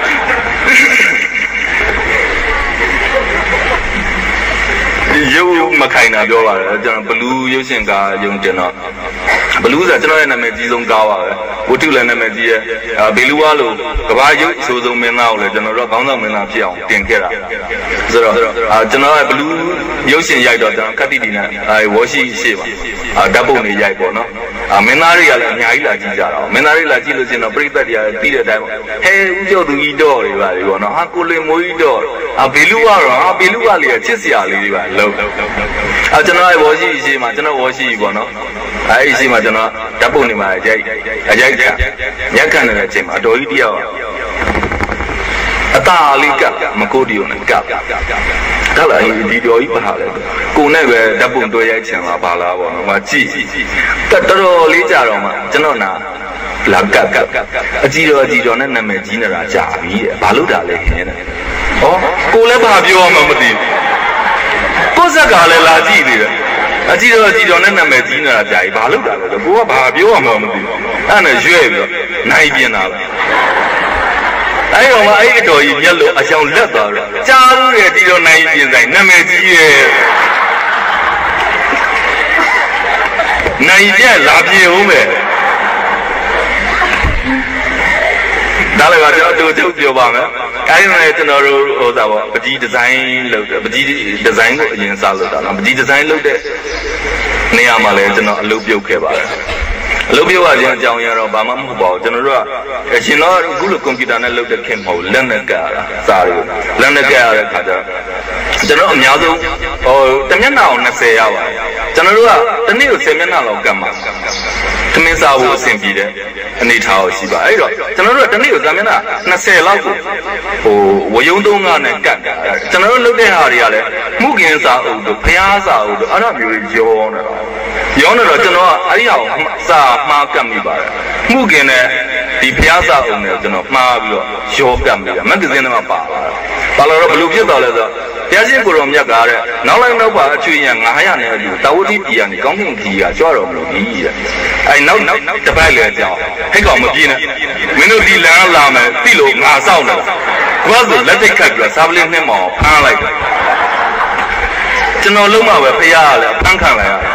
有乜開嗱表話，就 blue 有先㗎用電腦 ，blue 就真係那咩幾種教啊，我睇嚟那咩啲啊，比如話咯，個把有數種名鬧咧，就係說講到名鬧票點開啦，是咯，啊，真係 blue 有先譯到，就係啲啲呢，係我是是嘛，啊 double 你譯過နော်，啊名鬧啲嘢咧，廿一嚟記着啦，名鬧啲嚟記လို့先咯，譬如啲嘢啲嘢睇，嘿，烏椒都一多嚟㗎，嚟講နော်，啊，過嚟冇一多，啊，比如話咯，啊，比如話嚟，七十嚟㗎，咯。啊，真係我是是嘛，真係我是個喏，係是嘛，真係打半年嘛，係係係看，一看那個錢嘛，多一啲啊，啊大力夾，唔高啲呢夾，得啦，呢啲一把嚟，國內嘅打半多一錢嘛，把啦喎，我知，得得到你家咯嘛，真係嗱。là cắt cắt cắt chỉ rồi chỉ rồi nên là mình chỉ là trả phí bà lúc đã lấy hết này, oh cô lấy bà biểu mà mất đi, cô sẽ cả lấy là gì đi đấy, chỉ rồi chỉ rồi nên là mình chỉ là trả bà lúc đã lấy, cô bà biểu mà mất đi, anh này dễ rồi, này biến nào, ấy mà ấy cái đồ gì nhớ lúc ở trong lớp đó, cha rồi chỉ rồi này biến này, nên mình chỉ này biến là biểu mà đó là cho tôi tôi biểu bảo mà cái này cho nó rồi sao vậy? Bất kỳ design lâu, bất kỳ design của những sao lâu đó, bất kỳ design lâu đấy, này mà lại cho nó lâu biểu cái bảo, lâu biểu là những trong nhà rồi bà má mua bảo cho nó rồi, cái gì nó cũng là computer này lâu đấy kèm hậu lên cái cả, sao rồi, lên cái cả là cho cho nó nhau rồi, oh, tầm nhân nào nó sẽ à vậy, cho nó rồi, tầm này sẽ nhân nào là cái mà, tầm này sao cũng xem gì đấy. anh ấy tháo xí ba, ấy rồi, cho nó rồi, cho nó rồi, mình à, nó xe lao cụ, oh, tôi dùng đông anh này cắt, cho nó lúc đấy hà đi à, mua cái sao, được, phải sao, được, anh em yêu yêu nó, yêu nó rồi, cho nó, ấy hảo, sao mà cầm đi ba, mua cái này, thì phải sao, này, cho nó mà bị yêu cầm đi, mà cái gì nó mà ba, ba là rồi, lúc trước đó là rồi, cái gì cũng làm nhạc cả đấy, nào là nó ba chuyện nhà ngay anh này, tao đi đi anh, công ty thì à, cho rồi một cái gì, ai nào nào, tập lại liền chào. Hay còn một gì nữa, mình nói đi làm làm mà đi lộ ngã sau nữa. Quando la te capita, sabli ne mo, pan like.ကျွန်တော်လုံးမှာပဲဖျားလေဖန်ခံလိုက်ရ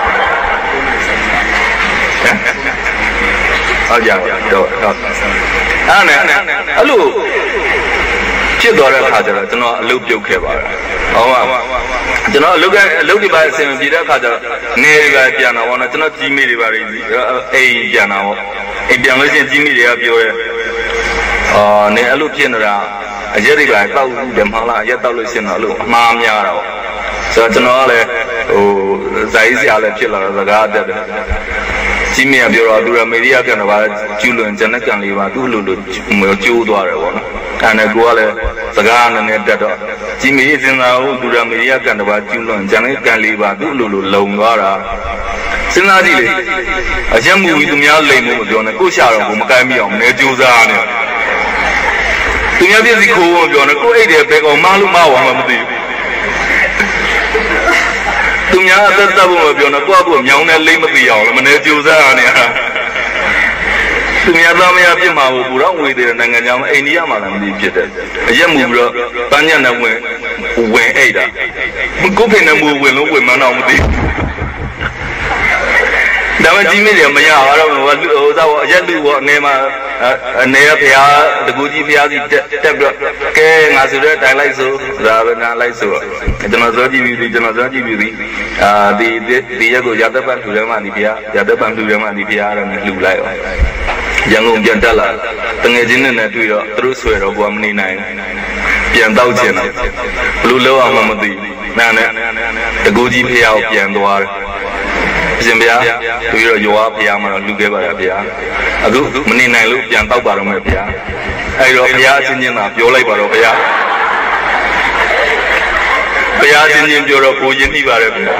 ဟုတ်ကြတော့ဟုတ်အဲ့နဲ့အဲ့လိုဖြစ်သွားတဲ့အခါကျတော့ကျွန်တော်အလုပ်ပြုတ်ခဲ့ပါတယ်ဟုတ်ပါကျွန်တော်အလုပ်ကအလုပ်တွေပါအဆင်ပြေတဲ့အခါကျတော့နေတွေပါပြန်တော့ဗောနော်ကျွန်တော်ကြီးမိတွေပါအိမ်ပြန်တာဗောအိမ်ပြန်လို့ရှိရင်ကြီးမိတွေကပြောရဲအာနေအဲ့လိုဖြစ်နေတာအရက်တွေပါတောက်တယ်မဟုတ်လားအရက်တောက်လို့ရှိရင်တော့အဲ့လိုအမှားများတာဗောဆိုတော့ကျွန်တော်ကလည်းဟိုဇာတ်စရာလည်းဖြစ်လာတော့စကားတက်တယ်ကြီးမြတ်ပြောတော့သူရမေရီးယားကန်တော့ဗာကျူးလွန်ဂျန်နက်ကန်လေးပါသူ့လိုလိုကျိုးသွားတယ်ဗောနော်အဲ့နဲ့ကိုကလည်းစကားနည်းနည်းတက်တော့ကြီးမေရီးစဉ်းစားဦးသူရမေရီးယားကန်တော့ဗာကျူးလွန်ဂျန်နက်ကန်လေးပါသူ့လိုလိုလုံသွားတာစဉ်းစားကြည့်လေအရက်မှုပြီးသူများလိမ်မှုမပြောနဲ့ကိုရှာတော့ကိုမကိုင်းမိအောင်နဲကြိုးစားနေသူများပြည့်စီခိုးဖို့ပြောနေကိုအိတ်တယ်ဘယ်ကောင်မလို့မအောင်မှမသိဘူးသူများအသက်သက်ဖို့မပြောနဲ့ကိုယ့်အဖို့မြောင်းနဲ့လိမ့်မသိအောင်လည်းမနေကြိုးစားရနေတာသူများသားမယားပြစ်မှာကိုပူတော့ဝေသေးတဲ့နိုင်ငံခြားမှာအိန္ဒိယမှာလည်းမသိဖြစ်တယ်အရက်မှုပြီးတော့ပန်းညက်နဲ့ဝင်ဝင်အိတ်တာကိုဖိနေမှုဝင်လို့ဝင်မတော့မသိဒါမှကြီးမိတယ်မရတော့ဟိုဟိုသားအရက်လူဘောအနေမှာအနေရဖျားတကူကြီးဖျားစီတက်ပြီးတော့ကဲငါဆိုတဲ့တိုင်လိုက်ဆိုဒါပဲနားလိုက်ဆိုကျွန်တော်ဇောကြည့်ပြီးကျွန်တော်ဇောကြည့်ပြီးအာဒီဒီရက်ကိုရတပတ်လူထဲမှာဒီဖျားရတပတ်လူထဲမှာဒီဖျားရတယ်လူလိုက်အောင်ရန်ကုန်ပြန်တက်လာတငယ်ချင်းနဲ့တွေ့တော့သူတို့ဆွဲတော့ကိုကမနေနိုင်ပြန်တော့ချင်တယ်ဘလူလောက်အောင်မသိနားနဲ့တကူကြီးဖျားကိုပြန်သွားတယ်ရှင်ဗျာပြီးတော့ယောဘုရားမှာတော့လူခဲ့ပါလားဗျာအခုမနေနိုင်လို့ပြန်တောက်ပါတော့မယ်ဗျာအဲ့တော့ဘုရားအချင်းချင်းသာပြောလိုက်ပါတော့ဗျာဘုရားအချင်းချင်းပြောတော့ကိုရင်းနှီးပါတယ်ဗျာ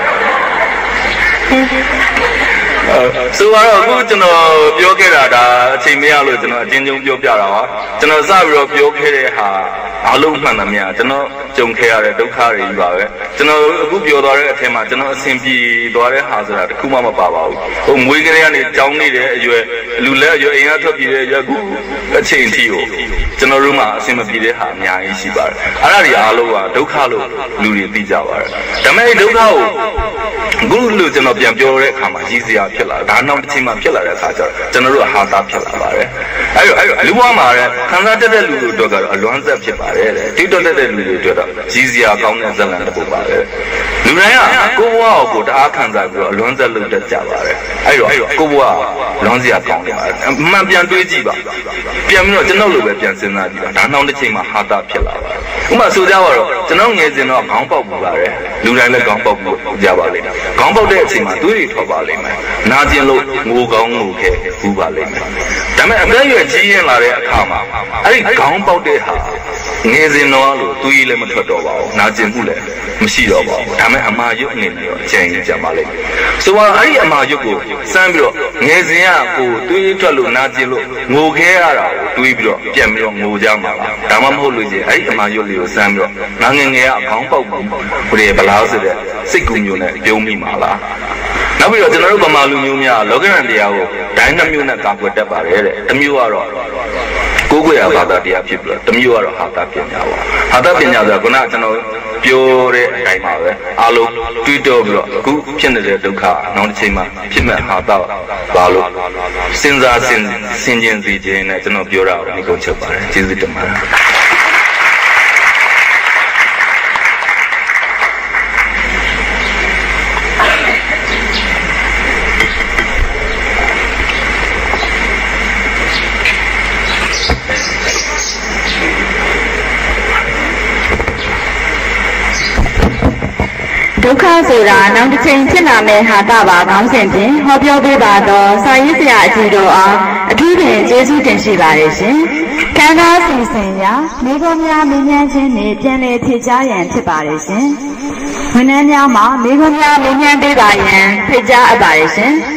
ဆိုတော့အခုကျွန်တော်ပြောခဲ့တာဒါအချိန်မရလို့ကျွန်တော်အချင်းချင်းပြောပြတာပါကျွန်တော်စပြီးတော့ပြောခဲ့တဲ့ဟာအလုံးမှန်သမျှကျွန်တော်ကြုံခဲ့ရတဲ့ဒုက္ခတွေကြီးပါပဲကျွန်တော်အခုပြောသွားတဲ့အထက်မှာကျွန်တော်အဆင်ပြေသွားတဲ့ဟာဆိုတာတခုမှမပါပါဘူးဟိုမွေးကလေးကနေကြောင်းနေတဲ့အရွယ်လူလက်အရွယ်အိမ်ကထွက်ပြေးတဲ့ရက်ကူအချိန်အထိကိုကျွန်တော်တို့မှာအဆင်မပြေတဲ့ဟာအများကြီးရှိပါတယ်အဲ့ဒါတွေအားလုံးကဒုက္ခလို့လူတွေသိကြပါတယ်ဒါပေမဲ့ဒုက္ခကိုအခုလို့ကျွန်တော်ပြန်ပြောတဲ့အခါမှာကြီးစရာဖြစ်လာဒါနောက်တစ်ချိန်မှဖြစ်လာတဲ့အခါကျတော့ကျွန်တော်တို့ဟာသားဖြစ်လာပါတယ်အဲ့တော့လူဘဝမှာလည်းခံစားတတ်တဲ့လူတွေတော့ကတော့အလွမ်းဆက်ဖြစ်ပါတယ်တဲ့တိတော့တတ်တဲ့လူတွေတို့တော့ကြီးစရာကောင်းတဲ့ဇလံတစ်ပုဒ်ပါတယ်လူတိုင်းကကိုဘဝကိုတအားခံစားပြီးတော့အလွမ်းဆက်လုပ်တတ်ကြပါတယ်အဲ့တော့ကိုဘဝလွမ်းစရာကောင်းတယ်အမှန်ပြန်တွေးကြည့်ပါပြန်ပြီးတော့ကျွန်တော်လိုပဲပြန်စဉ်းစားကြည့်ပါဒါနောက်တစ်ချိန်မှဟာသားဖြစ်လာပါတယ်ဥပမာဆိုကြပါတော့ကျွန်တော်ငယ်စဉ်တော့ခေါင်းပေါက်ပူပါတယ်လူတိုင်းလည်းခေါင်းပေါက်ပူကြပါလိမ့်မယ်ခေါင်းပေါက်တဲ့အချိန်မှာသွေးတွေထွက်ပါလိမ့်မယ်နာကျင်လို့ငိုကောင်းငိုခဲပူပါလိမ့်မယ်ဒါပေမဲ့အသက်အရွယ်ကြီးရင်လာတဲ့အခါမှာအဲ့ဒီခေါင်းပေါက်တဲ့ဟာငယ်စဉ်တော့လို့သွေးလည်းမထွက်တော့ပါဘူးနာကျင်မှုလည်းမရှိတော့ပါဘူးဒါပေမဲ့အမာရွတ်အနေနဲ့တော့ကြံရင်ကြပါလိမ့်မယ်ဆိုတော့အဲ့ဒီအမာရွတ်ကိုစမ်းပြီးတော့ငယ်စဉ်ကကိုသွေးထွက်လို့နာကျင်လို့ငိုခဲရတာကိုတွေးပြီးတော့ပြန်ပြီးတော့ငိုကြမှာပါဒါမှမဟုတ်လို့ချင်းအဲ့ဒီအမာရွတ်လေးကိုစမ်းပြီးတော့ငငယ်ငယ်ကခေါင်းပေါက်ဘူးဘယ်ဘလားဆိုတဲ့စိတ်ကူးမျိုးနဲ့ပြုံးမိမှာလားနောက်ပြီးတော့ကျွန်တော်တို့ဗမာလူမျိုးများလောကရန်တရားကိုဒိုင်းနှမျိုးနဲ့ကာကွယ်တတ်ပါတယ်တဲ့တစ်မျိုးကတော့ကိုးကွယ်ရာဘာသာတရားဖြစ်ပြီးတော့တစ်မျိုးကတော့ဟာတာပညာပါဟာတာပညာဆိုတာခုနကကျွန်တော်ပြောတဲ့အတိုင်းပါပဲအားလုံးတွေးတောပြီးတော့အခုဖြစ်နေတဲ့ဒုက္ခနောက်တစ်ချိန်မှာဖြစ်မဲ့ဟာတာဘာလို့စဉ်းစားစဉ်ဆင်ခြင်စီခြင်းနဲ့ကျွန်တော်ပြောတာကိုဒီကုန်းချုပ်ပါတယ်ကျေးဇူးတင်ပါတယ်ဒုက္ခဆိုတာနောက်တစ်ချိန်ဖြစ်လာမယ့်ဟာတာပါခေါင်းစဉ်ဖြင့်ဟောပြောပေးပါတော့စာရေးဆရာအကြီးတော်အားအထူးပင်ကျေးဇူးတင်ရှိပါတယ်ရှင်။ခန္ဓာစီစဉ်ရာမိဘများမင်းများချင်းနဲ့ပြန်လည်ဖြည့်ကြားရန်ဖြစ်ပါတယ်ရှင်။ဝန်ထမ်းများမှာမိဘများမင်းများပေးပါရန်ဖိတ်ကြားအပ်ပါတယ်ရှင်။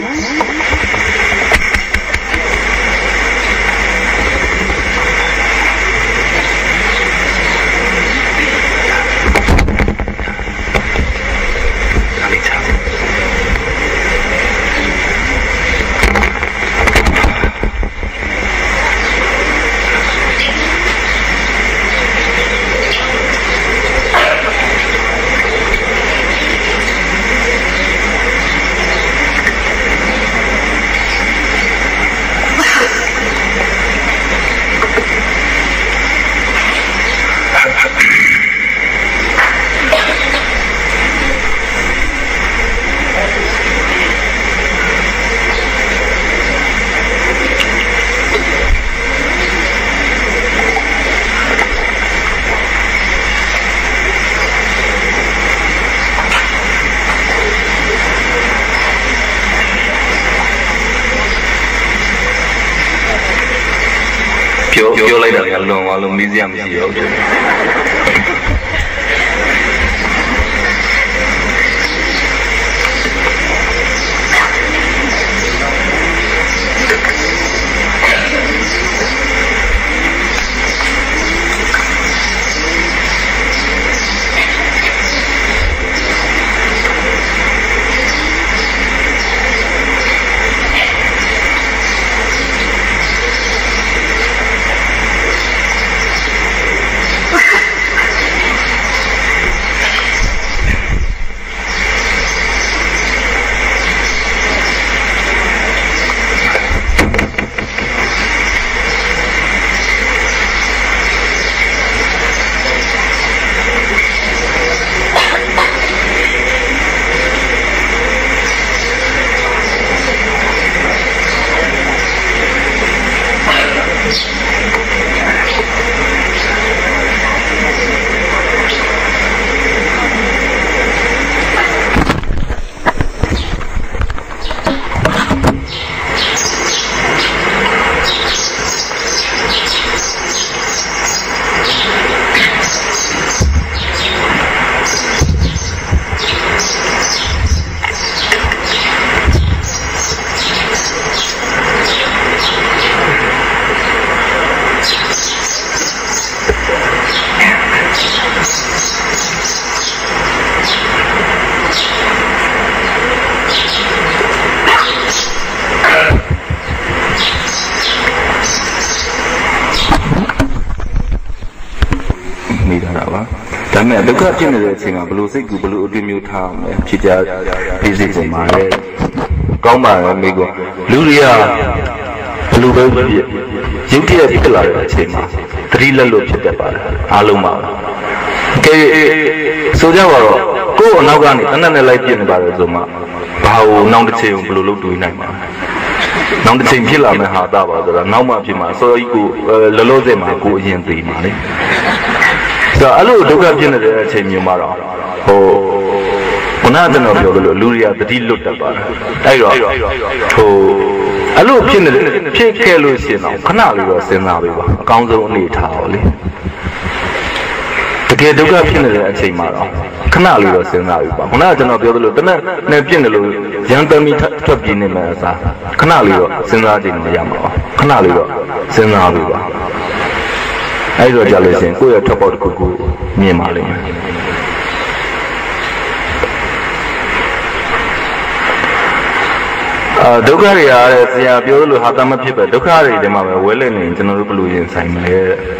ပြောပြောလိုက်တာကလွန်သွားလို့မေးစရာမရှိတော့ဘူးဒါမဲ့ဒုက္ခဖြစ်နေတဲ့အချိန်ကဘလို့စိတ်ကူဘလို့အတွေ့မျိုးထားမယ်ဖြစ်ကြပြည်စိတ်ပုံမှာလေကောင်းပါရဲ့မိကောလူတွေကဘလို့ပဲဖြစ်ရုပ်တရက်ဖြစ်လာတဲ့အချိန်မှာသတိလက်လို့ဖြစ်တတ်ပါတယ်အားလုံးပါကဲဆိုကြပါတော့ကိုယ်အနောက်ကနေတနက်နဲ့လိုက်ပြနေပါတယ်ဆိုမှဘာလို့နောက်တစ်ချိန်ဘလို့လုပ်တွေးနိုင်မှာနောက်တစ်ချိန်ဖြစ်လာမယ်ဟာတာပါဆိုတာနောက်မှဖြစ်မှာစောကြီးကိုလောလောဆယ်မှာကိုအရင်သိမှာလေအဲ့လိုဒုက္ခဖြစ်နေတဲ့အချိန်မျိုးမှာတော့ဟိုဘုနာကျွန်တော်ပြောလို့လူတွေကတတိလွတ်တတ်ပါတယ်အဲ့တော့ဟိုအဲ့လိုဖြစ်နေဖြစ်ခဲ့လို့ရှိရင်တော့ခဏလေးတော့စဉ်းစားပေးပါအကောင်းဆုံးအနေထားပါလေတကယ်ဒုက္ခဖြစ်နေတဲ့အချိန်မှာတော့ခဏလေးတော့စဉ်းစားပေးပါဘုနာကျွန်တော်ပြောလို့တနက်နဲ့ပြင့်တယ်လို့ရန်တမ်းပြီးထွက်ပြေးနေမယ်အစားခဏလေးတော့စဉ်းစားကြည့်နေရမှာပါခဏလေးတော့စဉ်းစားပေးပါအဲ့တော့ကြလို့ရှိရင်ကိုယ့်ရဲ့ထွက်ပေါက်တစ်ခုကိုမြင်ပါလိမ့်မယ်အာဒုက္ခတွေအားတဲ့ဆရာပြောလို့ဟာသမဖြစ်ပဲဒုက္ခတွေတည်းမှာပဲဝဲလဲနေကျွန်တော်တို့ဘယ်လိုရင်ဆိုင်မလဲ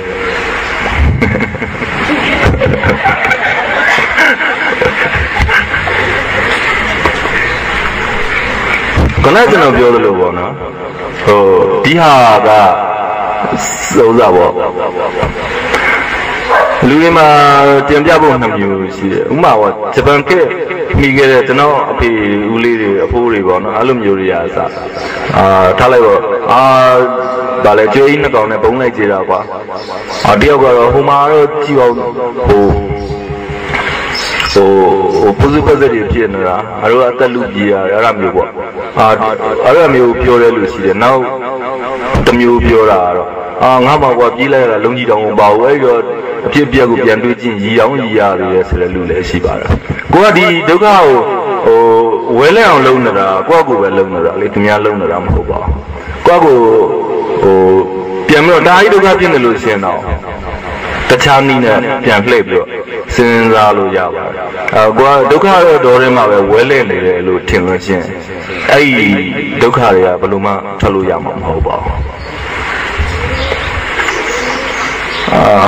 ခဏကျွန်တော်ပြောသလိုပေါ့နော်ဟိုဒီဟာကစိုးစားပေါ့လူတွေမှာတင်ပြဖို့နှစ်မျိုးရှိတယ်ဥမာပေါ့ဂျပန်ကမိခဲ့တဲ့ကျွန်တော်အဖေဦးလေးတွေအဖိုးတွေပေါ့နော်အဲ့လိုမျိုးတွေအားစားအာထားလိုက်ပေါ့အာဗာလေကျွေးကြီးနှစ်ကောင်နဲ့ဘုံလိုက်ကြတာကွာအာတယောက်ကတော့ဟိုမှာတော့ကြည့်အောင်ဟိုဟိုဟိုပုစုပစက်တွေဖြစ်နေတာအဲ့တော့အသက်လူကြီးရအဲ့ဒါမျိုးပေါ့အာအဲ့ဒါမျိုးပြောတယ်လို့ရှိတယ်နောက်တမျိုးပြောတာကတော့အာငါ့မှာကွာပြေးလိုက်ရတာလုံးကြီးတောင်မပါဘူးအဲ့တော့အဖြစ်ပြက်ကိုပြန်တွေးကြည့်ရီအောင်ရီရရတယ်ဆိုတဲ့လူလည်းရှိပါတယ်ကိုကဒီဒုက္ခကိုဟိုဝဲလဲအောင်လုံးနေတာကိုကကိုပဲလုံးနေတာလေသူများလုံးနေတာမဟုတ်ပါဘူးကိုကကိုဟိုပြန်ပြီးတော့ဒါကြီးဒုက္ခဖြစ်နေလို့ရှင်တော့တခြားနည်းနဲ့ပြန်လှည့်ပြီးတော့စဉ်းစားလို့ရပါတယ်အဲကိုကဒုက္ခတော့တော်ထဲမှာပဲဝဲလဲနေတယ်လို့ထင်လို့ရှင်အဲ့ဒီဒုက္ခတွေကဘယ်လိုမှထွက်လို့ရမှာမဟုတ်ပါဘူးအာ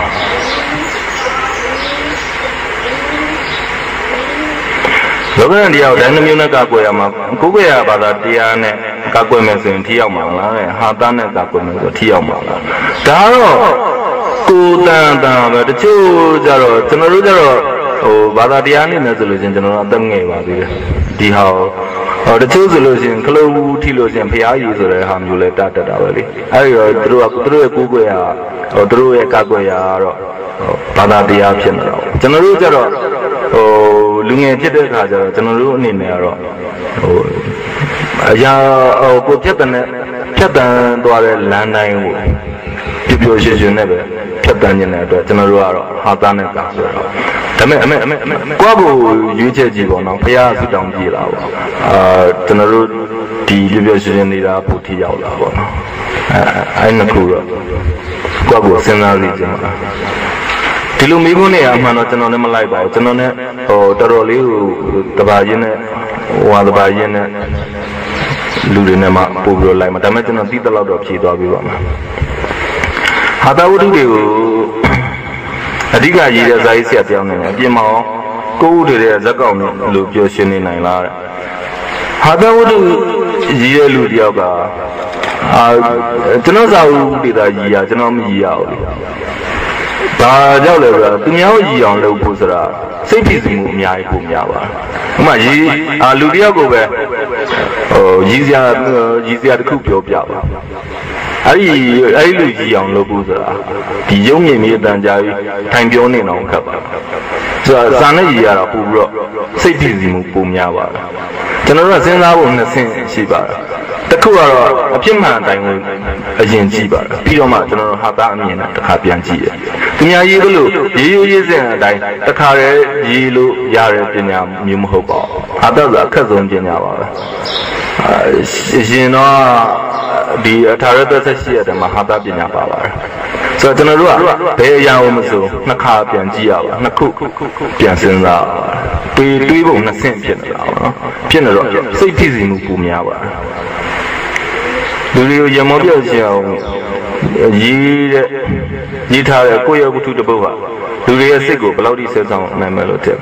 လောကရန်တရားတိုင်းမျိုးနဲ့ကကွယ်ရမှာကိုယ်ကွယ်ရဘာသာတရားနဲ့ကကွယ်မယ်ဆိုရင်ထိရောက်မှာလားဟာသားနဲ့ကကွယ်မယ်ဆိုထိရောက်မှာလားဒါတော့ကိုယ်တန်တန်ပဲတချို့ကြတော့ကျွန်တော်တို့ကြတော့ဟိုဘာသာတရားနဲ့နဲ့ဆိုလို့ချင်းကျွန်တော်တို့အသက်ငယ်ပါသေးတယ်ဒီဟာဟောတချို့ဆိုလို့ချင်းခလုတ်ထိလို့ချင်းဖျားရည်ဆိုတဲ့ဟာမျိုးလဲတတ်တတ်တာပဲလေအဲဒီတော့သူတို့ကသူတို့ရဲ့ကိုယ်ကွယ်ရဟိုသူတို့ရဲ့ကကွယ်ရတော့ဘာသာတရားဖြစ်နေတော့ကျွန်တော်တို့ကြတော့ဟိုလူငယ်ဖြစ်တဲ့အခါကျတော့ကျွန်တော်တို့အနေနဲ့ကတော့ဟိုအရာဟိုကိုဖြတ်တဲ့ဖြတ်တန်းသွားတဲ့လမ်းတိုင်းကိုပျော်ရွှင်ရွှင်နဲ့ပဲဖြတ်တန်းနေတဲ့အတွက်ကျွန်တော်တို့ကတော့ဟာသားနဲ့တာဆိုတော့ဒါပေမဲ့ကိုယ့်ကိုရွေးချယ်ကြည့်ပေါ့နော်ဖះဆူတောင်းကြည့်လာပေါ့အာကျွန်တော်တို့ဒီပျော်ပျော်ရွှင်ရွှင်နေတာပိုထိရောက်လာပေါ့နော်အဲအဲ့နှစ်ခုတော့ကိုယ့်ကိုစဉ်းစားကြည့်ကြပါဒီလိုမိခွန်းနေအမှန်တော့ကျွန်တော်လည်းမလိုက်ပါဘူးကျွန်တော်လည်းဟိုတော်တော်လေးဟိုတပါရင်းနဲ့ဟိုဟာတပါရင်းနဲ့လူတွေနဲ့မှပို့ပြီးတော့လိုက်မှာဒါပေမဲ့ကျွန်တော်သိတဲ့လောက်တော့ဖြေသွားပြီးပါမှာဟာတာဝတ္ထုတွေကိုအဓိကရည်ရဇာတ်ဆရာပြောင်းနေတယ်အပြင်မှာကိုယ်ဦးတွေဇက်ကောင်နဲ့လို့ပြောရှင်းနေနိုင်လားတဲ့ဟာတာဝတ္ထုရည်ရလူတယောက်ကအာကျွန်တော်စာအုပ်ဒေတာရည်ရကျွန်တော်မရည်ရဘူးဘာကြောက်လဲဆိုတော့သူများကိုရည်အောင်လုပ်ဖို့ဆိုတာစိတ်ဖြစ်စီမှုအများကြီးပုံများပါဥပမာရည်အာလူတယောက်ကိုပဲဟိုရည်စရာရည်စရာတစ်ခုပြောပြပါအဲ့ဒီအဲ့ဒီလူရည်အောင်လုပ်ဖို့ဆိုတာဒီရုံမြင့်မြေအတန်ကြာပြီးထိုင်ပြောနေအောင်ခက်ပါဆိုတာဇာနဲ့ရည်ရတာပို့ပြီးတော့စိတ်ဖြစ်စီမှုပုံများပါကျွန်တော်တို့စဉ်းစားဖို့နှစ်ဆင့်ရှိပါတယ်တခုကတော့အဖြစ်မှန်အတိုင်းကိုအရင်ကြည့်ပါပြီးတော့မှကျွန်တော်တို့ဟာသားအမြင်နဲ့တစ်ခါပြန်ကြည့်တယ်သူများရေးလို့ရေးရိုးရေးစဉ်အတိုင်းတစ်ခါတည်းရေးလို့ရတဲ့ပညာမျိုးမဟုတ်ပါဘူးဟာသားဆိုတာအခက်ဆုံးပညာပါပဲအရင်တော့ဒီအထာရသက်သက်ရှိရတဲ့မှာဟာသားပညာပါပါတယ်ဆိုတော့ကျွန်တော်တို့ကဘယ်အရာကိုမဆိုနှစ်ခါပြန်ကြည့်ရပါနှစ်ခုပြန်စဉ်းစားတွေးတွေးဖို့နှစ်ဆင့်ဖြစ်နေတာပေါ့နော်ဖြစ်နေတော့စိတ်ဖြစ်စီမှုပုံများပါတယ်လူတွေကိုရမောပြောက်ချင်အောင်ရေးတဲ့ရေးထားတဲ့ကိုယ့်ရဲ့ဝတ္ထုတစ်ပုဒ်ဟာလူတွေရဲ့စိတ်ကိုဘယ်လောက်ထိဆွဲဆောင်နိုင်မယ်လို့ထင်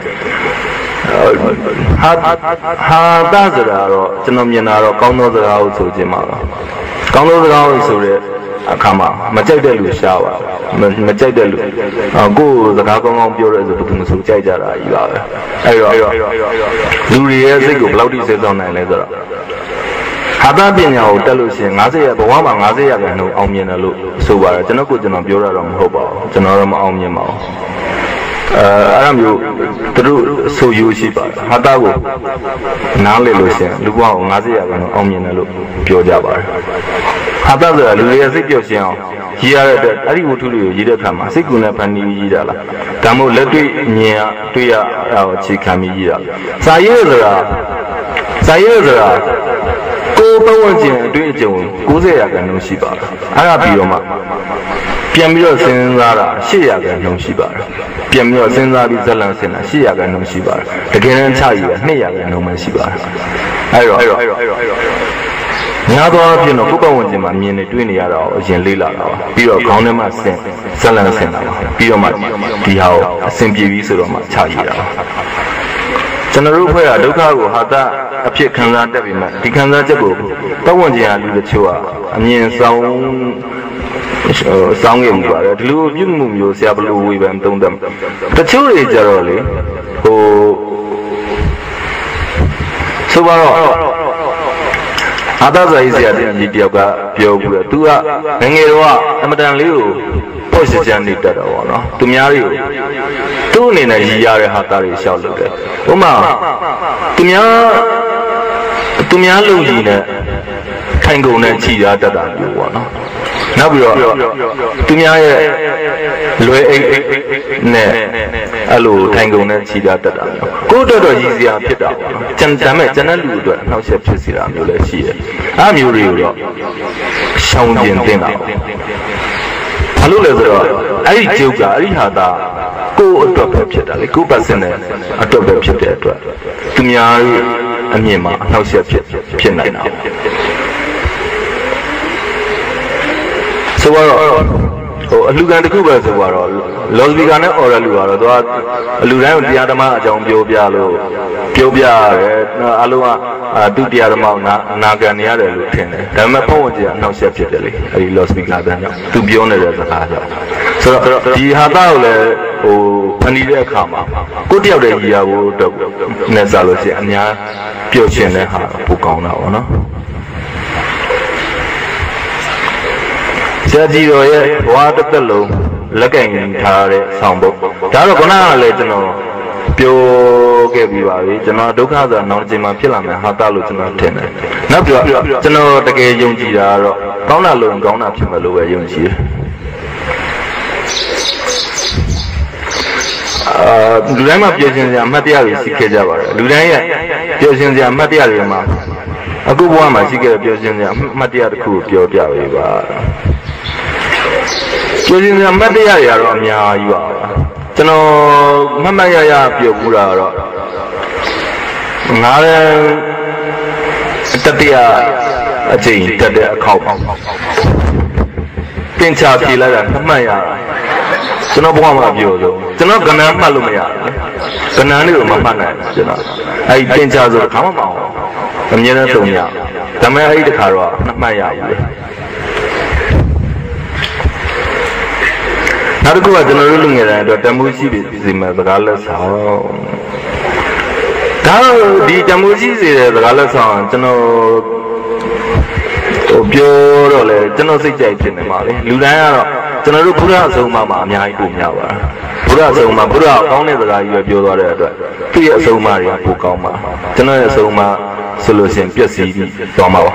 ဟာဟာတာဆိုတာတော့ကျွန်တော်မြင်တာတော့ကောင်းသောစကားကိုဆိုခြင်းပါတော့ကောင်းသောစကားကိုဆိုတဲ့အခါမှာမကြိုက်တဲ့လူရှားပါမကြိုက်တဲ့လူကိုယ်စကားကောင်းကောင်းပြောရဲဆိုဘယ်သူမှဆိုကြိုက်ကြတာကြီးပါပဲအဲ့တော့လူတွေရဲ့စိတ်ကိုဘယ်လောက်ထိဆွဲဆောင်နိုင်လဲဆိုတော့ဟာသားပညာကိုတက်လို့ရှိရင်၅၀ရာဘဝမှာ၅၀ရာခိုင်နှုန်းအောင်မြင်တယ်လို့ဆိုပါတယ်ကျွန်တော်ကကျွန်တော်ပြောရတော့မဟုတ်ပါဘူးကျွန်တော်တော့မအောင်မြင်ပါဘူးအဲအဲ့လိုမျိုးသူတို့ဆိုယူရှိပါတယ်ဟာသားကိုနားလည်လို့ရှိရင်လူဘဝကို၅၀ရာခိုင်နှုန်းအောင်မြင်တယ်လို့ပြောကြပါတယ်ဟာသားဆိုတာလူတွေရဲ့စိတ်ပျော်ရှင်အောင်ရေးရတဲ့အတွက်အဲ့ဒီဝတ္ထုတွေကိုရေးတဲ့အခါမှာစိတ်ကူနဲ့ဖန်တီးရေးတာလားဒါမှမဟုတ်လက်တွေ့မြင်ရတွေ့ရအခြေခံပြီးရေးတာစာရေးဆိုတာစာရေးဆိုတာကိုယ်ပတ်ဝန်းကျင်အတွေ့အကြုံ၉၀ရာခိုင်နှုန်းရှိပါတယ်အဲ့ဒါပြီးတော့မှပြန်ပြီးတော့စဉ်းစားတာ၈ရာခိုင်နှုန်းရှိပါတယ်ပြန်ပြီးတော့စဉ်းစားပြီးဇက်လန်ဆင်တာ၈ရာခိုင်နှုန်းရှိပါတယ်တကယ်တမ်းချရည်က၂ရာခိုင်နှုန်းပဲရှိပါတယ်အဲ့တော့များသောအားဖြင့်တော့ကိုယ်ပတ်ဝန်းကျင်မှာမြင်နေတွေ့နေရတာကိုအရင်လေ့လာတာပါပြီးတော့ခေါင်းထဲမှာဆင်ဇက်လန်ဆင်တာပါပြီးတော့မှဒီဟာကိုအဆင်ပြေပြီးဆိုတော့မှချရည်တာပါကျွန်တော်တို့ဖွဲ့ကဒုက္ခကိုဟာတာအဖြစ်ခံစားတတ်ပြီမှဒီခံစားချက်ကိုပတ်ဝန်းကျင်ကလူတချို့ကအမြင်ဆောင်စောင်းရမှုပါတယ်ဒီလိုပြုမှုမျိုးဆရာဘလို့ဝေဖန်သုံးသပ်တချို့တွေကြတော့လေဟိုဆိုပါတော့အာသာဇာကြီးဆရာတင်ကြီးတယောက်ကပြောဘူးလေသူကငငယ်တော့အမတန်လေးကိုပေါ့စကြံနေတတ်တော့ဗောနော်သူများတွေကိုသူ့အနေနဲ့ရည်ရတဲ့ဟာသားတွေရှောက်လုပ်တယ်ဥပမာသူများသူများလုံကြီးနဲ့ထိုင်ကုန်နဲ့ခြိရတတ်တာမျိုးဗောနော်နောက်ပြီးတော့သူများရဲ့လွယ်အိတ်နဲ့အဲ့လိုထိုင်ကုန်နဲ့ခြိရတတ်တာကိုယ့်အတွက်တော့ရည်စရာဖြစ်တာဗောနော်ကျန်ဒါမဲ့ကျန်တဲ့လူအတွက်အနှောက်အယှက်ဖြစ်စေတာမျိုးလည်းရှိတယ်အဲ့မျိုးတွေကိုတော့ရှောင်ကျင်တင်တာဘာလို့လဲဆိုတော့အဲ့ဒီကျုပ်ကအဲ့ဒီဟာသားကိုယ့်အတွက်ပဲဖြစ်တာလေကိုယ့်ပတ်စင်နဲ့အတွက်ပဲဖြစ်တဲ့အတွက်သူများရဲ့အမြင်မှာအနှောက်အယှက်ဖြစ်ဖြစ်နိုင်တာဆိုတော့ဟိုအလူကန်တစ်ခုပဲဆိုတော့လော်စပီကာနဲ့အော်ရလူကတော့သူကအလူတိုင်းတရားဓမ္မအကြောင်းပြောပြလို့ပြောပြရတယ်အလုံးကသူတရားဓမ္မနာနာခံနေရတယ်လို့ထင်တယ်ဒါပေမဲ့ဖုန်းဝင်ကြအနှောက်အယှက်ဖြစ်တယ်လေအဲဒီလော်စပီကာတန်းကြောင့်သူပြောနေတဲ့စကားကြောင့်ဆိုတော့ဒီဟာသားကိုလည်းဟိုဖန်တီးတဲ့အခါမှာကိုတယောက်တည်းရည်ရဖို့တော့နဲ့စားလို့ရှိရင်အများပျော်ချင်တဲ့ဟာပိုကောင်းတာပေါ့နော်ဆရာကြီးတော်ရဲ့ဘဝတစ်သက်လုံးလက်ကင်ထားတဲ့ဆောင်ပုဒ်ဒါတော့ခုနကလည်းကျွန်တော်ပြောခဲ့ပြီးပါပြီကျွန်တော်ဒုက္ခဆိုတာနောက်တစ်ချိန်မှာဖြစ်လာမယ်ဟာတလို့ကျွန်တော်ထင်တယ်နောက်ပြီးတော့ကျွန်တော်တကယ်ယုံကြည်တာကတော့ကောင်းတာလုံးကောင်းတာဖြစ်မယ်လို့ပဲယုံကြည်တယ်အာလူတိုင်းမှာပြောရှင်စရာအမှတ်တရတွေရှိခဲ့ကြပါတယ်လူတိုင်းရဲ့ပြောရှင်စရာအမှတ်တရတွေမှာအခုဘဝမှာရှိခဲ့တဲ့ပြောရှင်စရာအမှတ်တရတစ်ခုကိုပြောပြပေးပါပြောရှင်စရာအမှတ်တရတွေကတော့အများကြီးပါကျွန်တော်မှတ်မှတ်ရရပြောပူတာတော့ငါလည်းတတိယအချိန်တက်တဲ့အခောက်တင်ချပြေလိုက်တာမှတ်ရတာကျွန်တော်ဘဝမှာပြောလို့ကျွန်တော်ကဏ္ဍမှတ်လို့မရဘူးကဏ္ဍလေးကိုမမှတ်နိုင်ဘူးကျွန်တော်အဲ့ဒီတင်ချဆိုတော့ခါမှမအောင်အမြဲတမ်းသုံးရဒါပေမဲ့အဲ့ဒီတစ်ခါတော့မှတ်ရဘူးလေနောက်တစ်ခုကကျွန်တော်တို့လူငယ်တိုင်းအတွက်တမှုရှိစီမဲ့စကားလက်ဆောင်ဒါတော့ဒီတမှုရှိစေတဲ့စကားလက်ဆောင်ကျွန်တော်ဟိုပြောတော့လေကျွန်တော်စိတ်ကြိုက်ဖြစ်နေပါလေလူတိုင်းကတော့ကျွန်တော်တို့ဘုရားအဆုံးအမမှာအများကြီးပုံများပါဘုရားအဆုံးအမဘုရားကောင်းတဲ့စကားကြီးပဲပြောသွားတဲ့အတွက်သူ့ရဲ့အဆုံးအမတွေကပိုကောင်းပါကျွန်တော်ရဲ့အဆုံးအမဆိုလို့ရှိရင်ပြည့်စည်ပြီးသွားမှာပါ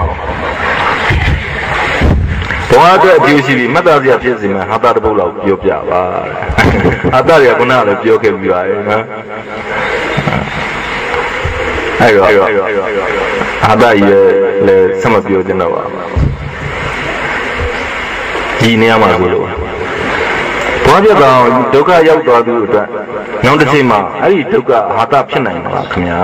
ဘဝအတွက်အကျိုးရှိပြီးမှတ်သားစရာဖြစ်စီမယ်ဟာတာတစ်ပုဒ်လောက်ပြောပြပါဟာတာတွေကခုနကလည်းပြောခဲ့ပြီးပါရဲ့နော်အဲ့တော့ဟာတာကြီးလည်းဆက်မပြောချင်တော့ပါဒီနေရာမှာဆိုလို့ဘဝပြတ်တော့ဒုက္ခရောက်သွားသူအတွက်နောက်တစ်ချိန်မှာအဲ့ဒီဒုက္ခဟာတာဖြစ်နိုင်မှာခင်ဗျာ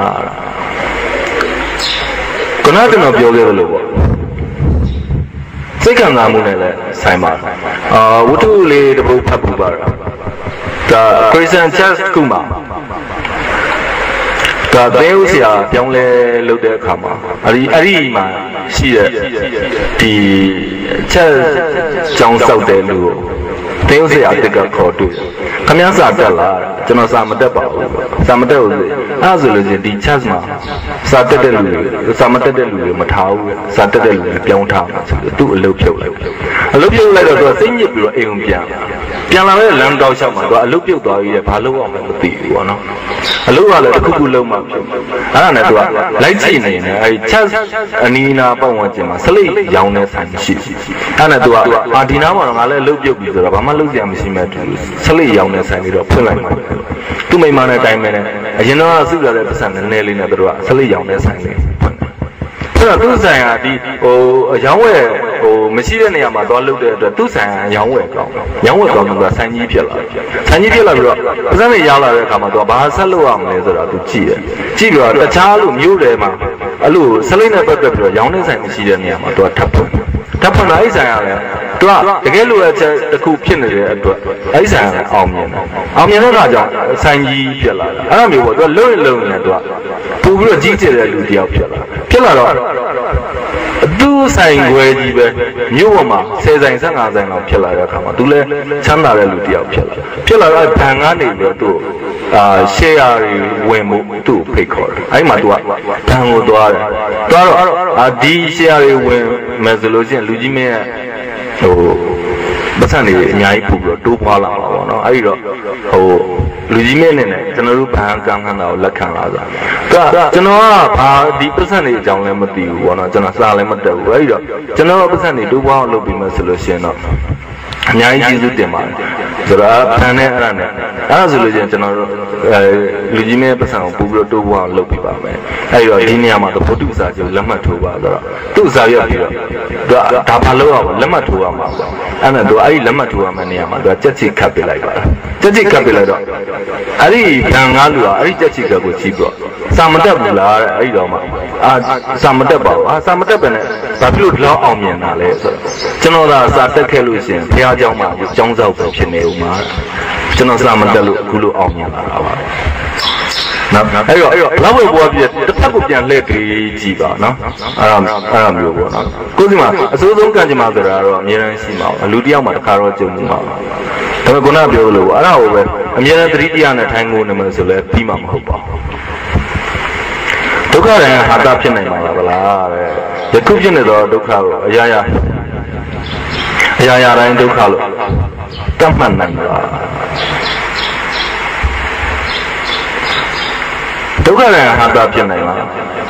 ခုနကကျွန်တော်ပြောခဲ့သလိုပေါ့စိတ်ခံစားမှုနဲ့လည်းဆိုင်ပါအာဝတ္ထုလေးတစ်ပုဒ်ဖတ်ပူပါတော့ဒါ Christian Church ခုမှာဒါသင်းဥဆရာပြောင်းလဲလုပ်တဲ့အခါမှာအဲ့ဒီအဲ့ဒီမှာရှိတဲ့ဒီချက်ကြောင်းစောက်တဲ့လူကိုသင်းဥဆရာတက်ကခေါ်တွေ့ခမည်းစာတက်လာကျွန်တော်စာမတက်ပါဘူးစာမတက်ဘူးအဲ့ဒါဆိုလို့ချင်းဒီ chat မှာစာတက်တဲ့လူတွေစာမတက်တဲ့လူတွေမထားဘူးစာတက်တဲ့လူတွေပြောင်းထားမှာသူ့အလုပ်ဖြုတ်လိုက်အလုပ်ဖြုတ်လိုက်တော့သူကစိတ်ညစ်ပြီးတော့အိမ်ကိုပြန်ပြန်လာတဲ့လမ်းတောက်လျှောက်မှာသူကအလုပ်ပြုတ်သွားပြီးရဲ့ဘာလုပ်အောင်လဲမသိဘူးပေါ့နော်အလုပ်ကလည်းတစ်ခုခုလုံးမှဖြုတ်အဲ့ဒါနဲ့သူကလိုက်ကြည့်နေတယ်အဲ့ chat အနီးနာပတ်ဝန်းကျင်မှာစလိတ်ရောင်းနေဆိုင်ရှိအဲ့နဲ့သူကအာဒီနာမှာတော့ငါလည်းအလုပ်ပြုတ်ပြီးဆိုတော့ဘာမှလုပ်စရာမရှိမှတူစလိတ်ရောင်းနေဆိုင်ပြီးတော့ဖွင့်လိုက်မှာသူ့မိမနဲ့တိုင်းမဲနဲ့အရင်တော့စုရတဲ့ပတ်စံနည်းနည်းလေးနဲ့သူတို့ကစလိတ်ရောင်းနေဆိုင်လေးဖွင့်အဲ့တော့သူ့ဆိုင်ကဒီဟိုရောင်းဝယ်ဟိုမရှိတဲ့နေရာမှာသွားလုပ်တဲ့အတွက်သူ့ဆိုင်ကရောင်းဝယ်ကောင်းရောင်းဝယ်ကောင်းကဆိုင်ကြီးဖြစ်လာဆိုင်ကြီးဖြစ်လာပြီးတော့ပတ်စံတွေရောက်လာတဲ့အခါမှာသူကဘာဆက်လုပ်ရမလဲဆိုတော့သူကြည့်တယ်ကြည့်ပြီးတော့တခြားလို့မျိုးတယ်မှာအဲ့လိုစလိတ်နဲ့ပတ်သက်ပြီးတော့ရောင်းနေဆိုင်မရှိတဲ့နေရာမှာသူကထပ်ဖွင့်ထပ်ဖွင့်လာအဲ့ဆိုင်ကလည်းသူကတကယ်လို့အချက်တစ်ခုဖြစ်နေတဲ့အတွက်အဲ့ဆိုင်ကအောင်မြင်တယ်အောင်မြင်တဲ့အခါကျဆိုင်ကြီးဖြစ်လာတယ်အဲ့လိုမျိုးပေါ့သူကလုံးလုံးနဲ့သူကပို့ပြီးတော့ကြီးကျယ်တဲ့လူတစ်ယောက်ဖြစ်လာဖြစ်လာတော့သူ့ဆိုင်ခွဲကြီးပဲမြို့ပေါ်မှာဆယ်ဆိုင်ဆယ့်ငါးဆိုင်လောက်ဖြစ်လာတဲ့အခါမှာသူလည်းချမ်းသာတဲ့လူတစ်ယောက်ဖြစ်လာဖြစ်လာတော့ဘဏ်ကနေပြီးတော့သူ့အာရှယ်ယာတွေဝင်မှုသူ့ဖိတ်ခေါ်တယ်အဲ့မှာသူကဘဏ်ကိုသွားတယ်သွားတော့အာဒီရှယ်ယာတွေဝင်မယ်ဆိုလို့ရှိရင်လူကြီးမင်းရဲ့ဟိုပတ်စံတွေအများကြီးပို့ပြီးတော့တိုးပွားလာမှာပေါ့နော်အဲ့ဒီတော့ဟိုလူကြီးမင်းနဲ့ကျွန်တော်တို့ဘဏ်ကံခန်းတာကိုလက်ခံလာတာဒါကျွန်တော်ကဘာဒီပတ်စံတွေအကြောင်းလည်းမသိဘူးပေါ့နော်ကျွန်တော်စာလည်းမတက်ဘူးအဲ့ဒီတော့ကျွန်တော်ပတ်စံတွေတိုးပွားအောင်လုပ်ပြီးမှဆိုလို့ရှိရင်တော့အများကြီးကျေးဇူးတင်ပါတယ်ဆိုတော့ဘဏ်နဲ့အဲ့ဒါနဲ့အဲ့ဒါဆိုလို့ချင်းကျွန်တော်တို့အဲလူကြီးမင်းပတ်စံကိုပို့ပြီးတော့တိုးပွားအောင်လုပ်ပြီးပါမယ်အဲ့ဒီတော့ဒီနေရာမှာသဘောတူစာချုပ်လက်မှတ်ထိုးပါဆိုတော့သူ့စာရွက်ပြီးတော့သူကဒါဘာလုပ်ရအောင်လက်မှတ်ထိုးရမှာပေါ့အဲ့နဲ့သူအဲ့ဒီလက်မှတ်ထိုးရမယ့်နေရာမှာသူကကြက်ချီခတ်ပေးလိုက်ပါကြက်ချီခတ်ပေးလိုက်တော့အဲ့ဒီဘဏ်ကားလူကအဲ့ဒီကြက်ချီခတ်ကိုကြည့်ပြီးတော့စာမတက်ဘူးလားတဲ့အဲ့ဒီတော့မှအာစာမတက်ပါဘူးအာစာမတက်ပဲနဲ့ဘာဖြစ်လို့ဒီလောက်အောင်မြင်တာလဲဆိုတော့ကျွန်တော်သာစာတက်ခဲ့လို့ရှိရင်ဘုရားကျောင်းမှာကျောင်းဆောက်ပဲဖြစ်နေဦးမှာကျွန်တော်စာမတက်လို့အခုလိုအောင်မြင်လာတာပါနော်အဲ့တော့လောက်ဝဲဘွားပြည့်တစ်ဖက်ကိုပြန်လှည့်ပေးကြည့်ပါနော်အဲ့ဒါအဲ့ဒါမျိုးပေါ့နော်ကိုယ်စီမှာအစိုးဆုံးကံကြမ္မာဆိုတာတော့အများရန်ရှိမှာပါလူတစ်ယောက်မှတစ်ခါတော့ကြုံမှာပါဒါပေမဲ့ခုနပြောလို့ပေါ့အဲ့ဒါကိုပဲအများရန်သတိတရားနဲ့ထိုင်ကုန်နေမှဆိုလဲပြီးမှာမဟုတ်ပါဘူးဒုက္ခတိုင်းဟာတာဖြစ်နိုင်မှာလားတဲ့ယခုဖြစ်နေတော့ဒုက္ခကိုအရာရာအရာရာတိုင်းဒုက္ခလို့တတ်မှတ်နိုင်ပါဒုက္ခလည်းဟာတာဖြစ်နိုင်လား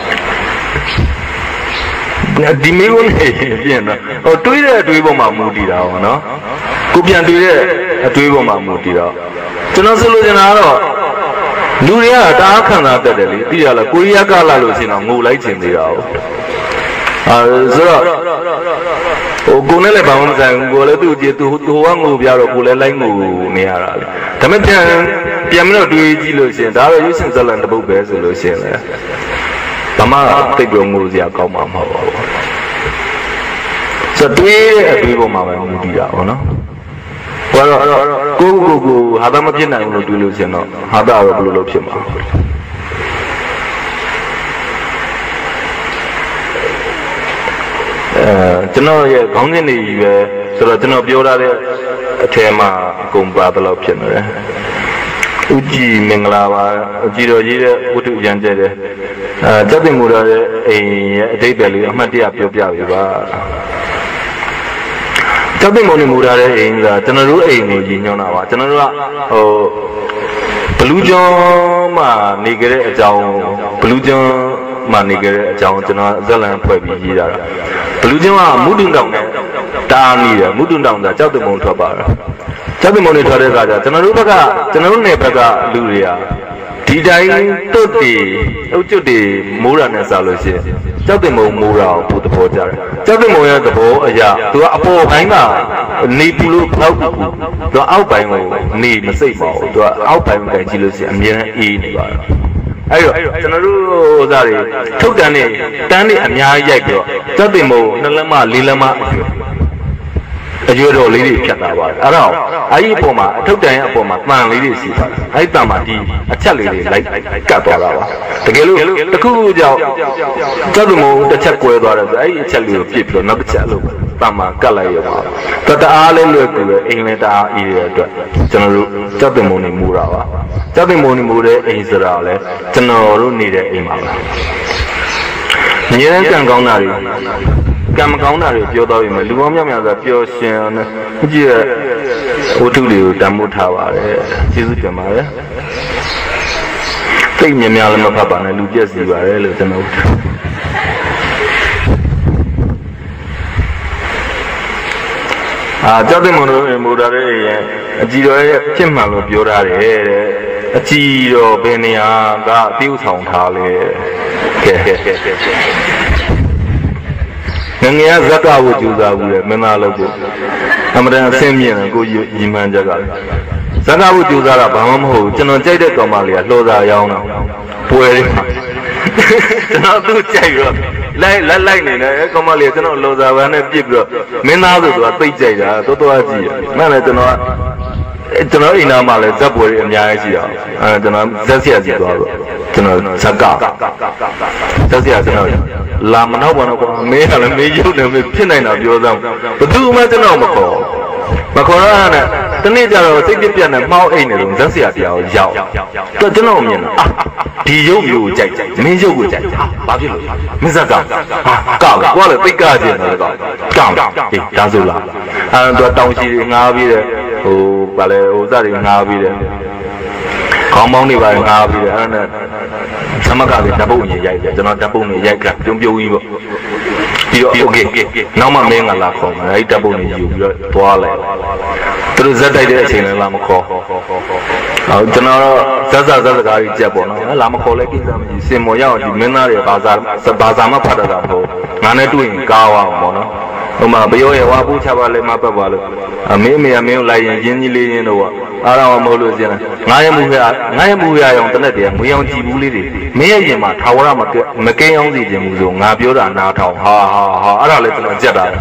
ဒီမိဘနဲ့ပြင်တော့ဟိုတွေးတဲ့အတွေးပေါ်မှာမူတည်တာပေါ့နော်ကိုပြန်တွေးတဲ့အတွေးပေါ်မှာမူတည်တော့ဒကျွန်တော်ဆိုလို့ကျွန်တော်ကတော့လူတွေကတအားခံစားတတ်တယ်လေသိရလားကိုရီးယားကလာလို့ရှိရင်တော့ငိုလိုက်ချင်သေးတာ哦အဲဆိုတော့ဟိုကိုနဲ့လည်းဘာမှမဆိုင်ဘူးကိုလည်းသူ့ကြည့်သူဟိုကငိုပြတော့ကိုလည်းလိုက်ငိုနေရတာလေဒါပေမဲ့ပြန်ပြန်ပြီးတော့တွေးကြည့်လို့ရှိရင်ဒါတော့ရွှေစင်ဇလန်တစ်ပုတ်ပဲဆိုလို့ရှိရင်လည်းဘာမှတိတ်ပြီးငိုစရာကောင်းမှာမဟုတ်ပါဘူးဆိုတော့တွေးတဲ့အတွေးပေါ်မှာပဲမူတည်တာပေါ့နော်ဟောတော့ကိုကိုကိုဟာသမဖြစ်နိုင်ဘူးလို့တွေးလို့ရှိရင်တော့ဟာတာတော့ဘယ်လိုလုပ်ဖြစ်မှာအဲကျွန်တော်ရဲ့ခေါင်းစဉ်တွေကြီးပဲဆိုတော့ကျွန်တော်ပြောထားတဲ့အထက်မှာအကုန်ပါဘယ်လောက်ဖြစ်နေလဲဥကြည်မင်္ဂလာပါအကြည်တော်ကြီးတဲ့ဝတ္ထုရန်ကျဲတဲ့အဲစက်တင်မူတော်ရဲ့အိမ်ရဲ့အတိတ်ပဲလေးအမှတ်တရပြောပြပြပါစက်တင်မုံနေမူထားတဲ့အိမ်ကကျွန်တော်တို့အိမ်ကိုကြီးညွှန်းတာပါကျွန်တော်တို့ကဟိုဘလူးကျွန်းမှာနေကြတဲ့အကြောင်းဘလူးကျွန်းမှာနေကြတဲ့အကြောင်းကျွန်တော်ဇက်လန်ဖွဲ့ပြီးရေးတာဘလူးကျွန်းကမုဒုံတောင်နဲ့တားနေတယ်မုဒုံတောင်ကကြောက်တမုံထွက်ပါတော့ကြောက်တမုံတွေထွက်တဲ့အခါကျကျွန်တော်တို့ဘက်ကကျွန်တော်တို့နယ်ဘက်ကလူတွေကဒီတိုင်းတုတ်တီအုတ်ကျွတ်တီမိုးတာနဲ့စားလို့ရှိရင်ကြောက်တမုံမိုးတာကိုသဘောကျတယ်ကြောက်တမုံရဲ့သဘောအရာသူကအပေါ်ပိုင်းကနေပူလို့နောက်ပူသူကအောက်ပိုင်းကိုနေမစိတ်ပါဘူးသူကအောက်ပိုင်းကိုကြည့်လို့ရှိရင်အမြဲတမ်းအေးနေပါတယ်အဲ့တော့ကျွန်တော်တို့ဟိုစားတွေထုတ်တန်းနေတန်းနေအများကြီးရိုက်ပြီးတော့ကြောက်တင်မို့နှစ်လက်မလေးလက်မအရွယ်တော်လေးတွေဖြတ်တာပါတယ်အဲ့တော့အဲ့ဒီအပေါ်မှာအထုတ်တန်းရဲ့အပေါ်မှာတန်လေးတွေရှိပါတယ်အဲ့ဒီတန်မှာဒီအချက်လေးတွေလိုက်ကတ်သွားတာပါတကယ်လို့တစ်ခုခုကြောင့်ကြောက်တင်မို့တစ်ချက်ကွဲသွားတယ်ဆိုအဲ့ဒီအချက်လေးကိုပြစ်ပြီးတော့နောက်တစ်ချက်လို့တန်မှာကတ်လိုက်ရပါတော့တအားလေးလွယ်ကူတယ်အင်္ဂလိပ်တအားအေးတဲ့အတွက်ကျွန်တော်တို့ကြောက်တင်မို့နေမူတာပါကြောက်တင်မို့နေမူတဲ့အိမ်ဆိုတာလည်းကျွန်တော်တို့နေတဲ့အိမ်ပါပဲငြင်းကံကောင်းတာတွေကံမကောင်းတာတွေပြောတော့ပြီမယ်လူပေါင်းများများဆိုပျော်ရှင်နဲ့ကြည့်ရဝတ္ထုတွေကိုတန်ဖိုးထားပါတယ်ကျေးဇူးတင်ပါတယ်သိမြင်များလည်းမဖတ်ပါနဲ့လူပြည့်စည်ပါတယ်လို့ကျွန်တော်အာကြောက်တဲ့မုံတို့မူတာရဲ့အကြည်တော်ရဲ့ဖြစ်မှန်လို့ပြောထားတယ်တဲ့အကြည်တော်ဘယ်နေရာကအပြုဆောင်ထားလဲကဲငငယ်ကဇက်ကဝကြိုးစားဘူးလေမင်းသားလို့ကိုအမတန်အဆင်မြင့်တယ်ကိုကြီးမှန်းချက်ကဇက်ကဝကြိုးစားတာဘာမှမဟုတ်ဘူးကျွန်တော်ကြိုက်တဲ့ကောင်မလေးကလှော်စာရောင်းတာပွဲလေးကျွန်တော်သူ့ကြိုက်တော့လိုက်လက်လိုက်နေတယ်ကောင်မလေးကျွန်တော်လှော်စာပန်းနဲ့ပြစ်ပြီးတော့မင်းသားဆိုသူကသိကြိုက်တာတော်တော်ကြည့်ရမှန်တယ်ကျွန်တော်ကကျွန်တော်အိမ်သားမှာလည်းဇက်ပွဲတွေအများကြီးရှိအောင်အဲကျွန်တော်ဇက်ဆရာကြီးသွားတော့ကျွန်တော်ဇက်ကဇက်ဆရာကျွန်တော်လာမနောက်ပါတော့ကွာမင်းကလည်းမင်းရုပ်တယ်မင်းဖြစ်နိုင်တာပြောစမ်းဘယ်သူမှကျွန်တော်မခေါ်မခေါ်ရနဲ့တနေ့ကျတော့စိတ်ပြက်ပြက်နဲ့မှောက်အိတ်နေတော့ဇက်ဆရာတရားကိုရောက်တော့ကျွန်တော်မြင်တာအာဒီရုပ်မျိုးကိုကြိုက်မင်းရုပ်ကိုကြိုက်ဟာဘာဖြစ်လို့မင်းဇက်ကဟာကောက်ကွာလေပိတ်ကကျင်တယ်ကောက်ကောက်ဟေးဒါဆိုလားအဲတော့တောင်ရှိတွေငားပြီးတယ်ဟိုဗာလေဟိုစတွေငားပြီးတယ်ခေါင်းပေါင်းတွေပါငားပြီးတယ်အဲ့ဒါနဲ့သမကလည်းဓာတ်ပုံကြီးရိုက်တယ်ကျွန်တော်ဓာတ်ပုံကြီးရိုက်ကပြုံးပြုံးကြီးပေါ့ပြီးတော့โอเคနောက်မှမင်းကလာခေါ်မယ်အဲ့ဓာတ်ပုံကြီးယူပြီးတော့သွားလိုက်သူတို့ဇက်တိုက်တဲ့အချိန်လည်းလာမခေါ်ဟောကျွန်တော်တော့ဇက်ဇက်ဇက်စကားကြီးကြက်ပေါ့နော်လာမခေါ်လဲကိစ္စမရှိစင်မော်ရောက်ဒီမင်းသားတွေဘာသာဘာသာမှဖတ်တတ်တာပေါ့ငါနဲ့တွေ့ရင်ကားအောင်ပေါ့နော်ဟိုမှာဘယောရဲ့ဝါပူးချပါလဲမပတ်ပါလို့အမင်းမေမင်းကိုလိုက်ရင်ရင်းကြီးလေးရင်းတော့အားတော့မဟုတ်လို့ရှင်ငါရဲ့မူရငါရဲ့မူရအောင်တနက်တည်းမွေးအောင်ကြည်ဘူးလေးတွေမင်းရဲ့ရင်မှာထာဝရမမကင်းအောင်စီခြင်းမှုဆိုငါပြောတာနားထောင်ဟာဟာဟာအဲ့ဒါလည်းကျွန်တော်ကြက်တာ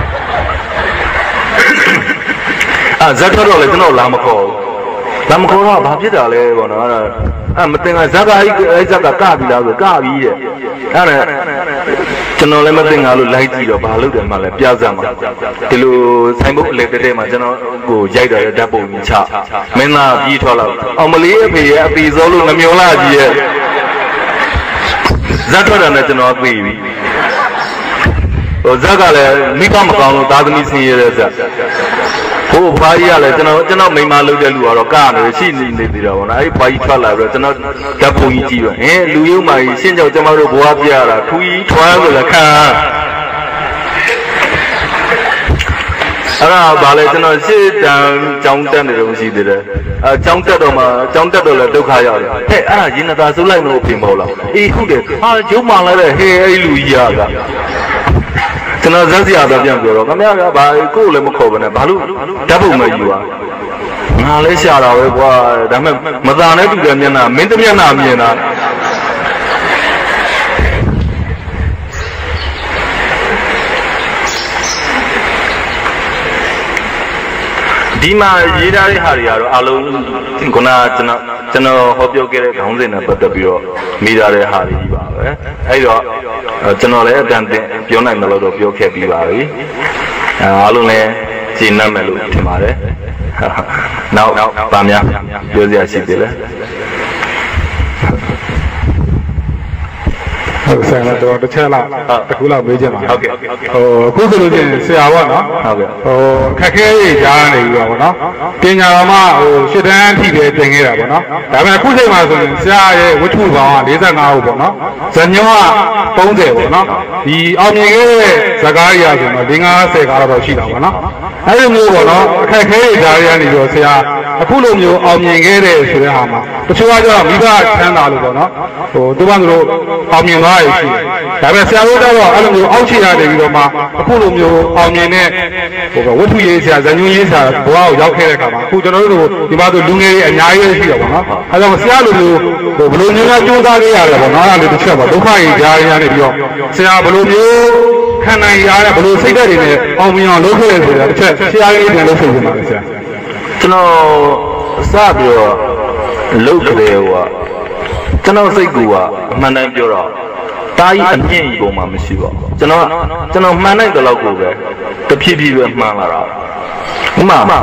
အာဇက်ထွက်တော့လေကျွန်တော်လာမခေါ်လာမခေါ်တော့ဘာဖြစ်တာလဲပေါ့နော်အဲ့ဒါအဲ့မတင်ကဇက်ကအဲ့အဲ့ဇက်ကကပြီလားဆိုကပြီတဲ့အဲ့ဒါကျွန်တော်လည်းမတင်ငါလို့လိုက်ကြည့်တော့ဘာလုပ်တယ်မှလည်းပြစမ်းမှာဒီလိုဆိုင်ဘုတ်အလေတဲတဲမှာကျွန်တော်ဟိုရိုက်တာရဓာတ်ပုံချမင်းသားပြီးထွက်လာအောင်မလေးအဖေရဲ့အပီစောလို့ငမျောလာကြီးရဲ့ဇက်ထွက်တာနဲ့ကျွန်တော်သိပြီဟိုဇက်ကလည်းမိဘမကောင်းလို့သာသမီဆင်းရဲတဲ့ဇက်ဟိုဘာကြီးကလည်းကျွန်တော်ကျွန်တော်မိမလုပ်တဲ့လူကတော့ကနေရှိနေနေသေးတာပေါ့နော်အဲ့ဒီဘာကြီးထွက်လာပြီးတော့ကျွန်တော်ဓာတ်ပုံကြီးကြည့်တော့ဟင်းလူရုံမာကြီးရှင်းကြောက်ကျွန်တော်တို့ဘွားပြရတာထူကြီးထွားဆိုလည်းခံအဲ့ဒါဘာလဲကျွန်တော်ရှေ့တန်းကြောင်းတက်နေတော့ရှိသေးတယ်အဲကြောင်းတက်တော့မှကြောင်းတက်တော့လည်းဒုက္ခရောက်တယ်ဟဲ့အဲ့ဒါရင်နာဆိုးလိုက်လို့ပြင်မဟုတ်လားအေးဟုတ်တယ်ဟာကျုံးမှလာတဲ့ဟဲ့အဲ့လူကြီးကကျွန်တော်ဇက်စရာတော့ပြန်ပြောတော့ခမရကဘာကိုယ်လည်းမခေါ်ဘဲနဲ့ဘာလို့ဓာတ်ပုံမယူอ่ะငါလည်းရှာတာပဲကွာဒါပေမဲ့မသာနဲ့တူတဲ့မျက်နှာမင်းတမျက်နှာမြင်တာဒီမှာရေးထားတဲ့ဟာတွေကတော့အလုံးခုနကျွန်တော်ကျွန်တော်ဟောပြောခဲ့တဲ့ခေါင်းစဉ်နဲ့ပတ်သက်ပြီးတော့မိထားတဲ့ဟာတွေကြီးပါပဲအဲ့တော့ကျွန်တော်လည်းအတန်တင်ပြောနိုင်မလို့တော့ပြောခဲ့ပြီးပါပြီအားလုံးလည်းကျေနပ်မယ်လို့ထင်ပါတယ်နောက်ဗာများပြောစရာရှိသေးလဲဟုတ်ဆရာတော်တစ်ချက်လောက်တစ်ခုလောက်မေးချင်ပါဟုတ်ကဲ့ဟိုအခုဆိုလို့ချင်းဆရာပေါ့နော်ဟုတ်ကဲ့ဟိုခက်ခဲရေးကြားနေပြီးတော့ပေါ့နော်ပညာတော်မှဟိုရှစ်တန်းအထိပဲတင်ခဲ့တာပေါ့နော်ဒါပေမဲ့အခုချိန်မှာဆိုရင်ဆရာရဲ့ဝတ္ထုပေါင်းက၄၅ခုပေါ့နော်ဇညောက၃၀ပေါ့နော်ဒီအောင်မြင်ခဲ့တဲ့ဇကားရီယာဆိုတော့၄၅၀ကားတော့ရှိတာပေါ့နော်အဲ့လိုမျိုးပေါ့နော်အခက်ခဲရေးကြားရနေတော့ဆရာအခုလိုမျိုးအောင်မြင်ခဲ့တဲ့ဆိုတဲ့ဟာမှာတချို့ကကျတော့မိဘချမ်းသာလို့ပေါ့နော်ဟိုသူကသူတို့အောင်မြင်သွားရရှိတယ်ဒါပေမဲ့ဆရာတို့ကတော့အဲ့လိုမျိုးအောက်ခြေရနေပြီးတော့မှအခုလိုမျိုးအောင်မြင်တဲ့ဟိုဝတ္ထုရေးဆရာဇညွန်းရေးဆရာဘဝကိုရောက်ခဲ့တဲ့အခါမှာအခုကျွန်တော်တို့ဒီမှာဆိုလူငယ်တွေအများကြီးရှိတယ်ပေါ့နော်အဲဒါကြောင့်ဆရာလိုမျိုးဟိုဘယ်လိုမျိုးများကြိုးစားခဲ့ရတယ်ပေါ့နော်အဲ့ဒါလေးတစ်ချက်ပေါ့ဒုက္ခကြီးကြားရနေပြီးတော့ဆရာဘယ်လိုမျိုးခံနိုင်ရတဲ့ဘယ်လိုစိတ်ဓာတ်တွေနဲ့အောင်မြင်အောင်လုပ်ခဲ့ရဆိုတာတစ်ချက်ဆရာကြီးပြန်လုပ်ဆိုချင်ပါတယ်ဆရာကျွန်တော်စပြီးတော့လုပ်ကြတယ်ဟိုကကျွန်တော်စိတ်ကူကအမှန်တမ်းပြောတော့တာကြီးအမြင့်ကြီးပုံမှာမရှိပါဘူးကျွန်တော်ကျွန်တော်မှန်နိုင်တဲ့လောက်ကိုပဲတဖြည်းဖြည်းပဲမှန်လာတာဥမာဟို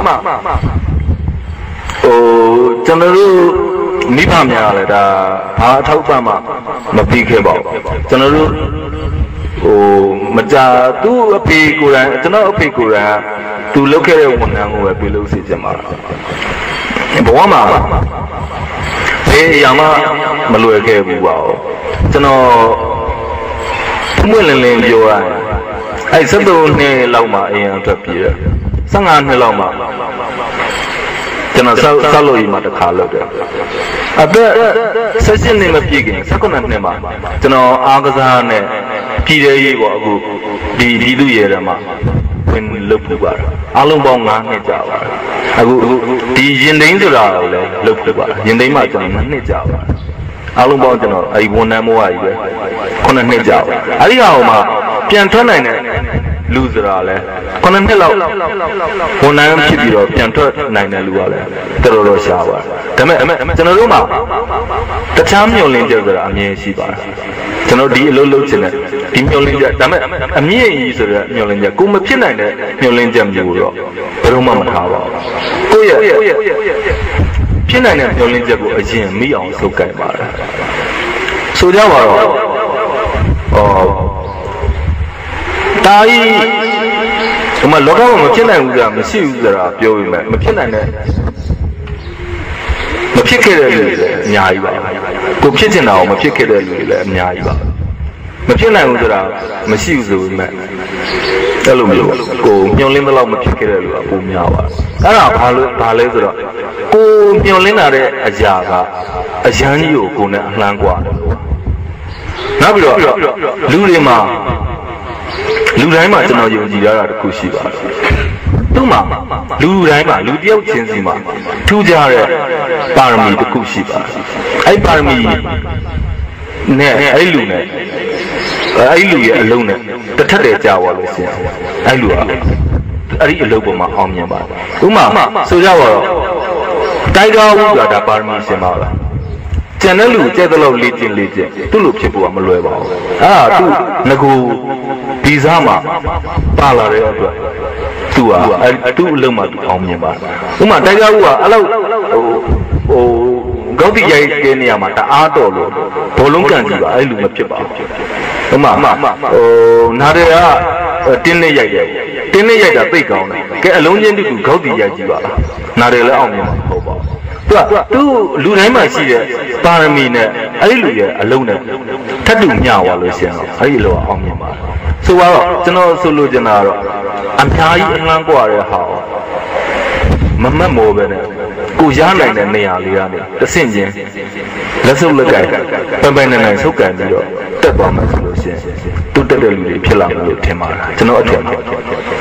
ကျွန်တော်တို့မိဘများလည်းဒါဘာအထောက်ပံ့မှမပြီးခဲ့ပါဘူးကျွန်တော်တို့ဟိုမကြသူ့အဖေကိုယ်တိုင်ကျွန်တော်အဖေကိုယ်တိုင်သူလုပ်ခဲ့တဲ့ဝန်ထမ်းကိုပဲပြုလုပ်စေချင်ပါဘဝမှာဘယ်အရာမှမလွယ်ခဲ့ဘူးပါဘူးကျွန်တော်မွေးလင်းလင်းပြောရရင်အဲ့စက်သုံးနှစ်လောက်မှအရင်အတွက်ပြည်တယ်၁၅နှစ်လောက်မှကျွန်တော်ဆောက်ဆောက်လို့ရမှာတစ်ခါလုပ်တယ်အသက်၁၈နှစ်မပြည့်ခင်၁၉နှစ်မှာကျွန်တော်အားကစားနဲ့ပြည်တယ်ရေးပေါ့အခုဒီဒီလူရဲတယ်မှာဝင်လုပ်ပြပါအားလုံးပေါင်း၅နှစ်ကြာပါအခုဒီရင်သိန်းဆိုတာကိုလည်းလုပ်ပြပါရင်သိန်းမှာကျွန်တော်၂နှစ်ကြာပါအားလုံးပေါင်းကျွန်တော်အဲဒီဝန်ထမ်းဘဝကြီးပဲခုနှစ်နှစ်ကြာပါအဲ့ဒီဟာဟိုမှာပြန်ထွက်နိုင်တဲ့လူဆိုတာလဲခုနှစ်နှစ်လောက်ဝန်ထမ်းဖြစ်ပြီးတော့ပြန်ထွက်နိုင်တဲ့လူကလည်းတော်တော်တော်ရှားပါတယ်ဒါပေမဲ့ကျွန်တော်တို့မှာတခြားမျှော်လင့်ချက်ဆိုတာအမြင်ရှိပါတယ်ကျွန်တော်ဒီအလုပ်လုပ်ချင်တဲ့ဒီမျှော်လင့်ချက်ဒါပေမဲ့အမြင့်ကြီးဆိုတဲ့မျှော်လင့်ချက်ကိုမဖြစ်နိုင်တဲ့မျှော်လင့်ချက်မျိုးတော့ဘယ်တော့မှမထားပါဘူးကိုယ့်ရဲ့ဖြစ်နိုင်တဲ့မျှော်လင့်ချက်ကိုအရင်မိအောင်စုပ်ကိုင်ပါတယ်ဆိုကြပါတော့ဟောတာကြီးဒီမှာလောကမှာမဖြစ်နိုင်ဘူးဆိုတာမရှိဘူးဆိုတာပြောပြီးမှမဖြစ်နိုင်တဲ့မဖြစ်ခဲ့တဲ့လူတွေလည်းအများကြီးပါကိုဖြစ်ချင်တာကိုမဖြစ်ခဲ့တဲ့လူတွေလည်းအများကြီးပါမဖြစ်နိုင်ဘူးဆိုတာမရှိဘူးဆိုပေမဲ့အဲ့လိုမျိုးကိုညှော်လင်းသလောက်မဖြစ်ခဲ့တဲ့လူကပုံများပါအဲ့ဒါဘာလို့ဘာလဲဆိုတော့ကိုညှော်လင်းလာတဲ့အရာကအရန်ကြီးကိုကိုနဲ့အလှမ်းกว่าတယ်နောက်ပြီးတော့လူတွေမှာလူတိုင်းမှာကျွန်တော်ယုံကြည်ရတာတစ်ခုရှိပါတယ်သူ့မှာလူတိုင်းမှာလူတယောက်ချင်းစီမှာထူးခြားတဲ့ပါရမီတစ်ခုရှိပါတယ်အဲ့ပါရမီနဲ့အဲ့လူနဲ့အဲ့လူရဲ့အလုံးနဲ့တစ်ထက်တည်းကြာသွားလို့ရှိရင်အဲ့လူကအဲ့ဒီအလုပ်ပေါ်မှာအောင်မြင်ပါတယ်ဥမာဆိုကြပါတော့တိုက်တော်ဝုဆိုတာပါရမီရှင်ပါလားကျန်တဲ့လူကျဲတဲ့လောက်လေ့ကျင့်လေ့ကျင့်သူ့လိုဖြစ်ဖို့ကမလွယ်ပါဘူးအဲ့ဒါသူ့ငကူဒီစားမှာပါလာတဲ့အတွက်သူကအဲ့သူ့အလုံးမှာသူအောင်မြင်ပါတယ်ဥမာတိုက်တော်ဝုကအဲ့လောက်ဟိုဟိုဂေါတိရိုက်တဲ့နေရာမှာတအားတော်လို့ဘောလုံးကန်ကြည့်ပါအဲ့လူမဖြစ်ပါဘူးဥမာဟိုနားတွေကတင်းနဲ့ရိုက်တယ်တင်းနဲ့ရိုက်တာသိကောင်းတယ်ကဲအလုံးချင်းတူတူဂေါတိရိုက်ကြည့်ပါနားတွေလည်းအောင်မြင်မှာမဟုတ်ပါဘူးသူကသူ့လူတိုင်းမှာရှိတဲ့ပါရမီနဲ့အဲ့ဒီလူရဲ့အလုံးနဲ့ထပ်တူမျှသွားလို့ရှိရင်အဲ့ဒီလိုအောင်မြင်ပါတယ်ဆိုတော့ကျွန်တော်ဆိုလိုချင်တာကတော့အများကြီးအလန်းกว่าတဲ့ဟာမမတ်မောပဲနဲ့ကိုရနိုင်တဲ့နေရာလေးကနေတဆင့်ချင်းလက်စုပ်လက်ကင်ပန်ပန်နိုင်နိုင်ဆုပ်ကန်ပြီးတော့တက်သွားမှဆိုလို့ရှိရင်တူတက်တဲ့လူတွေဖြစ်လာမှာလို့ထင်ပါတယ်ကျွန်တော်အထင်ပါ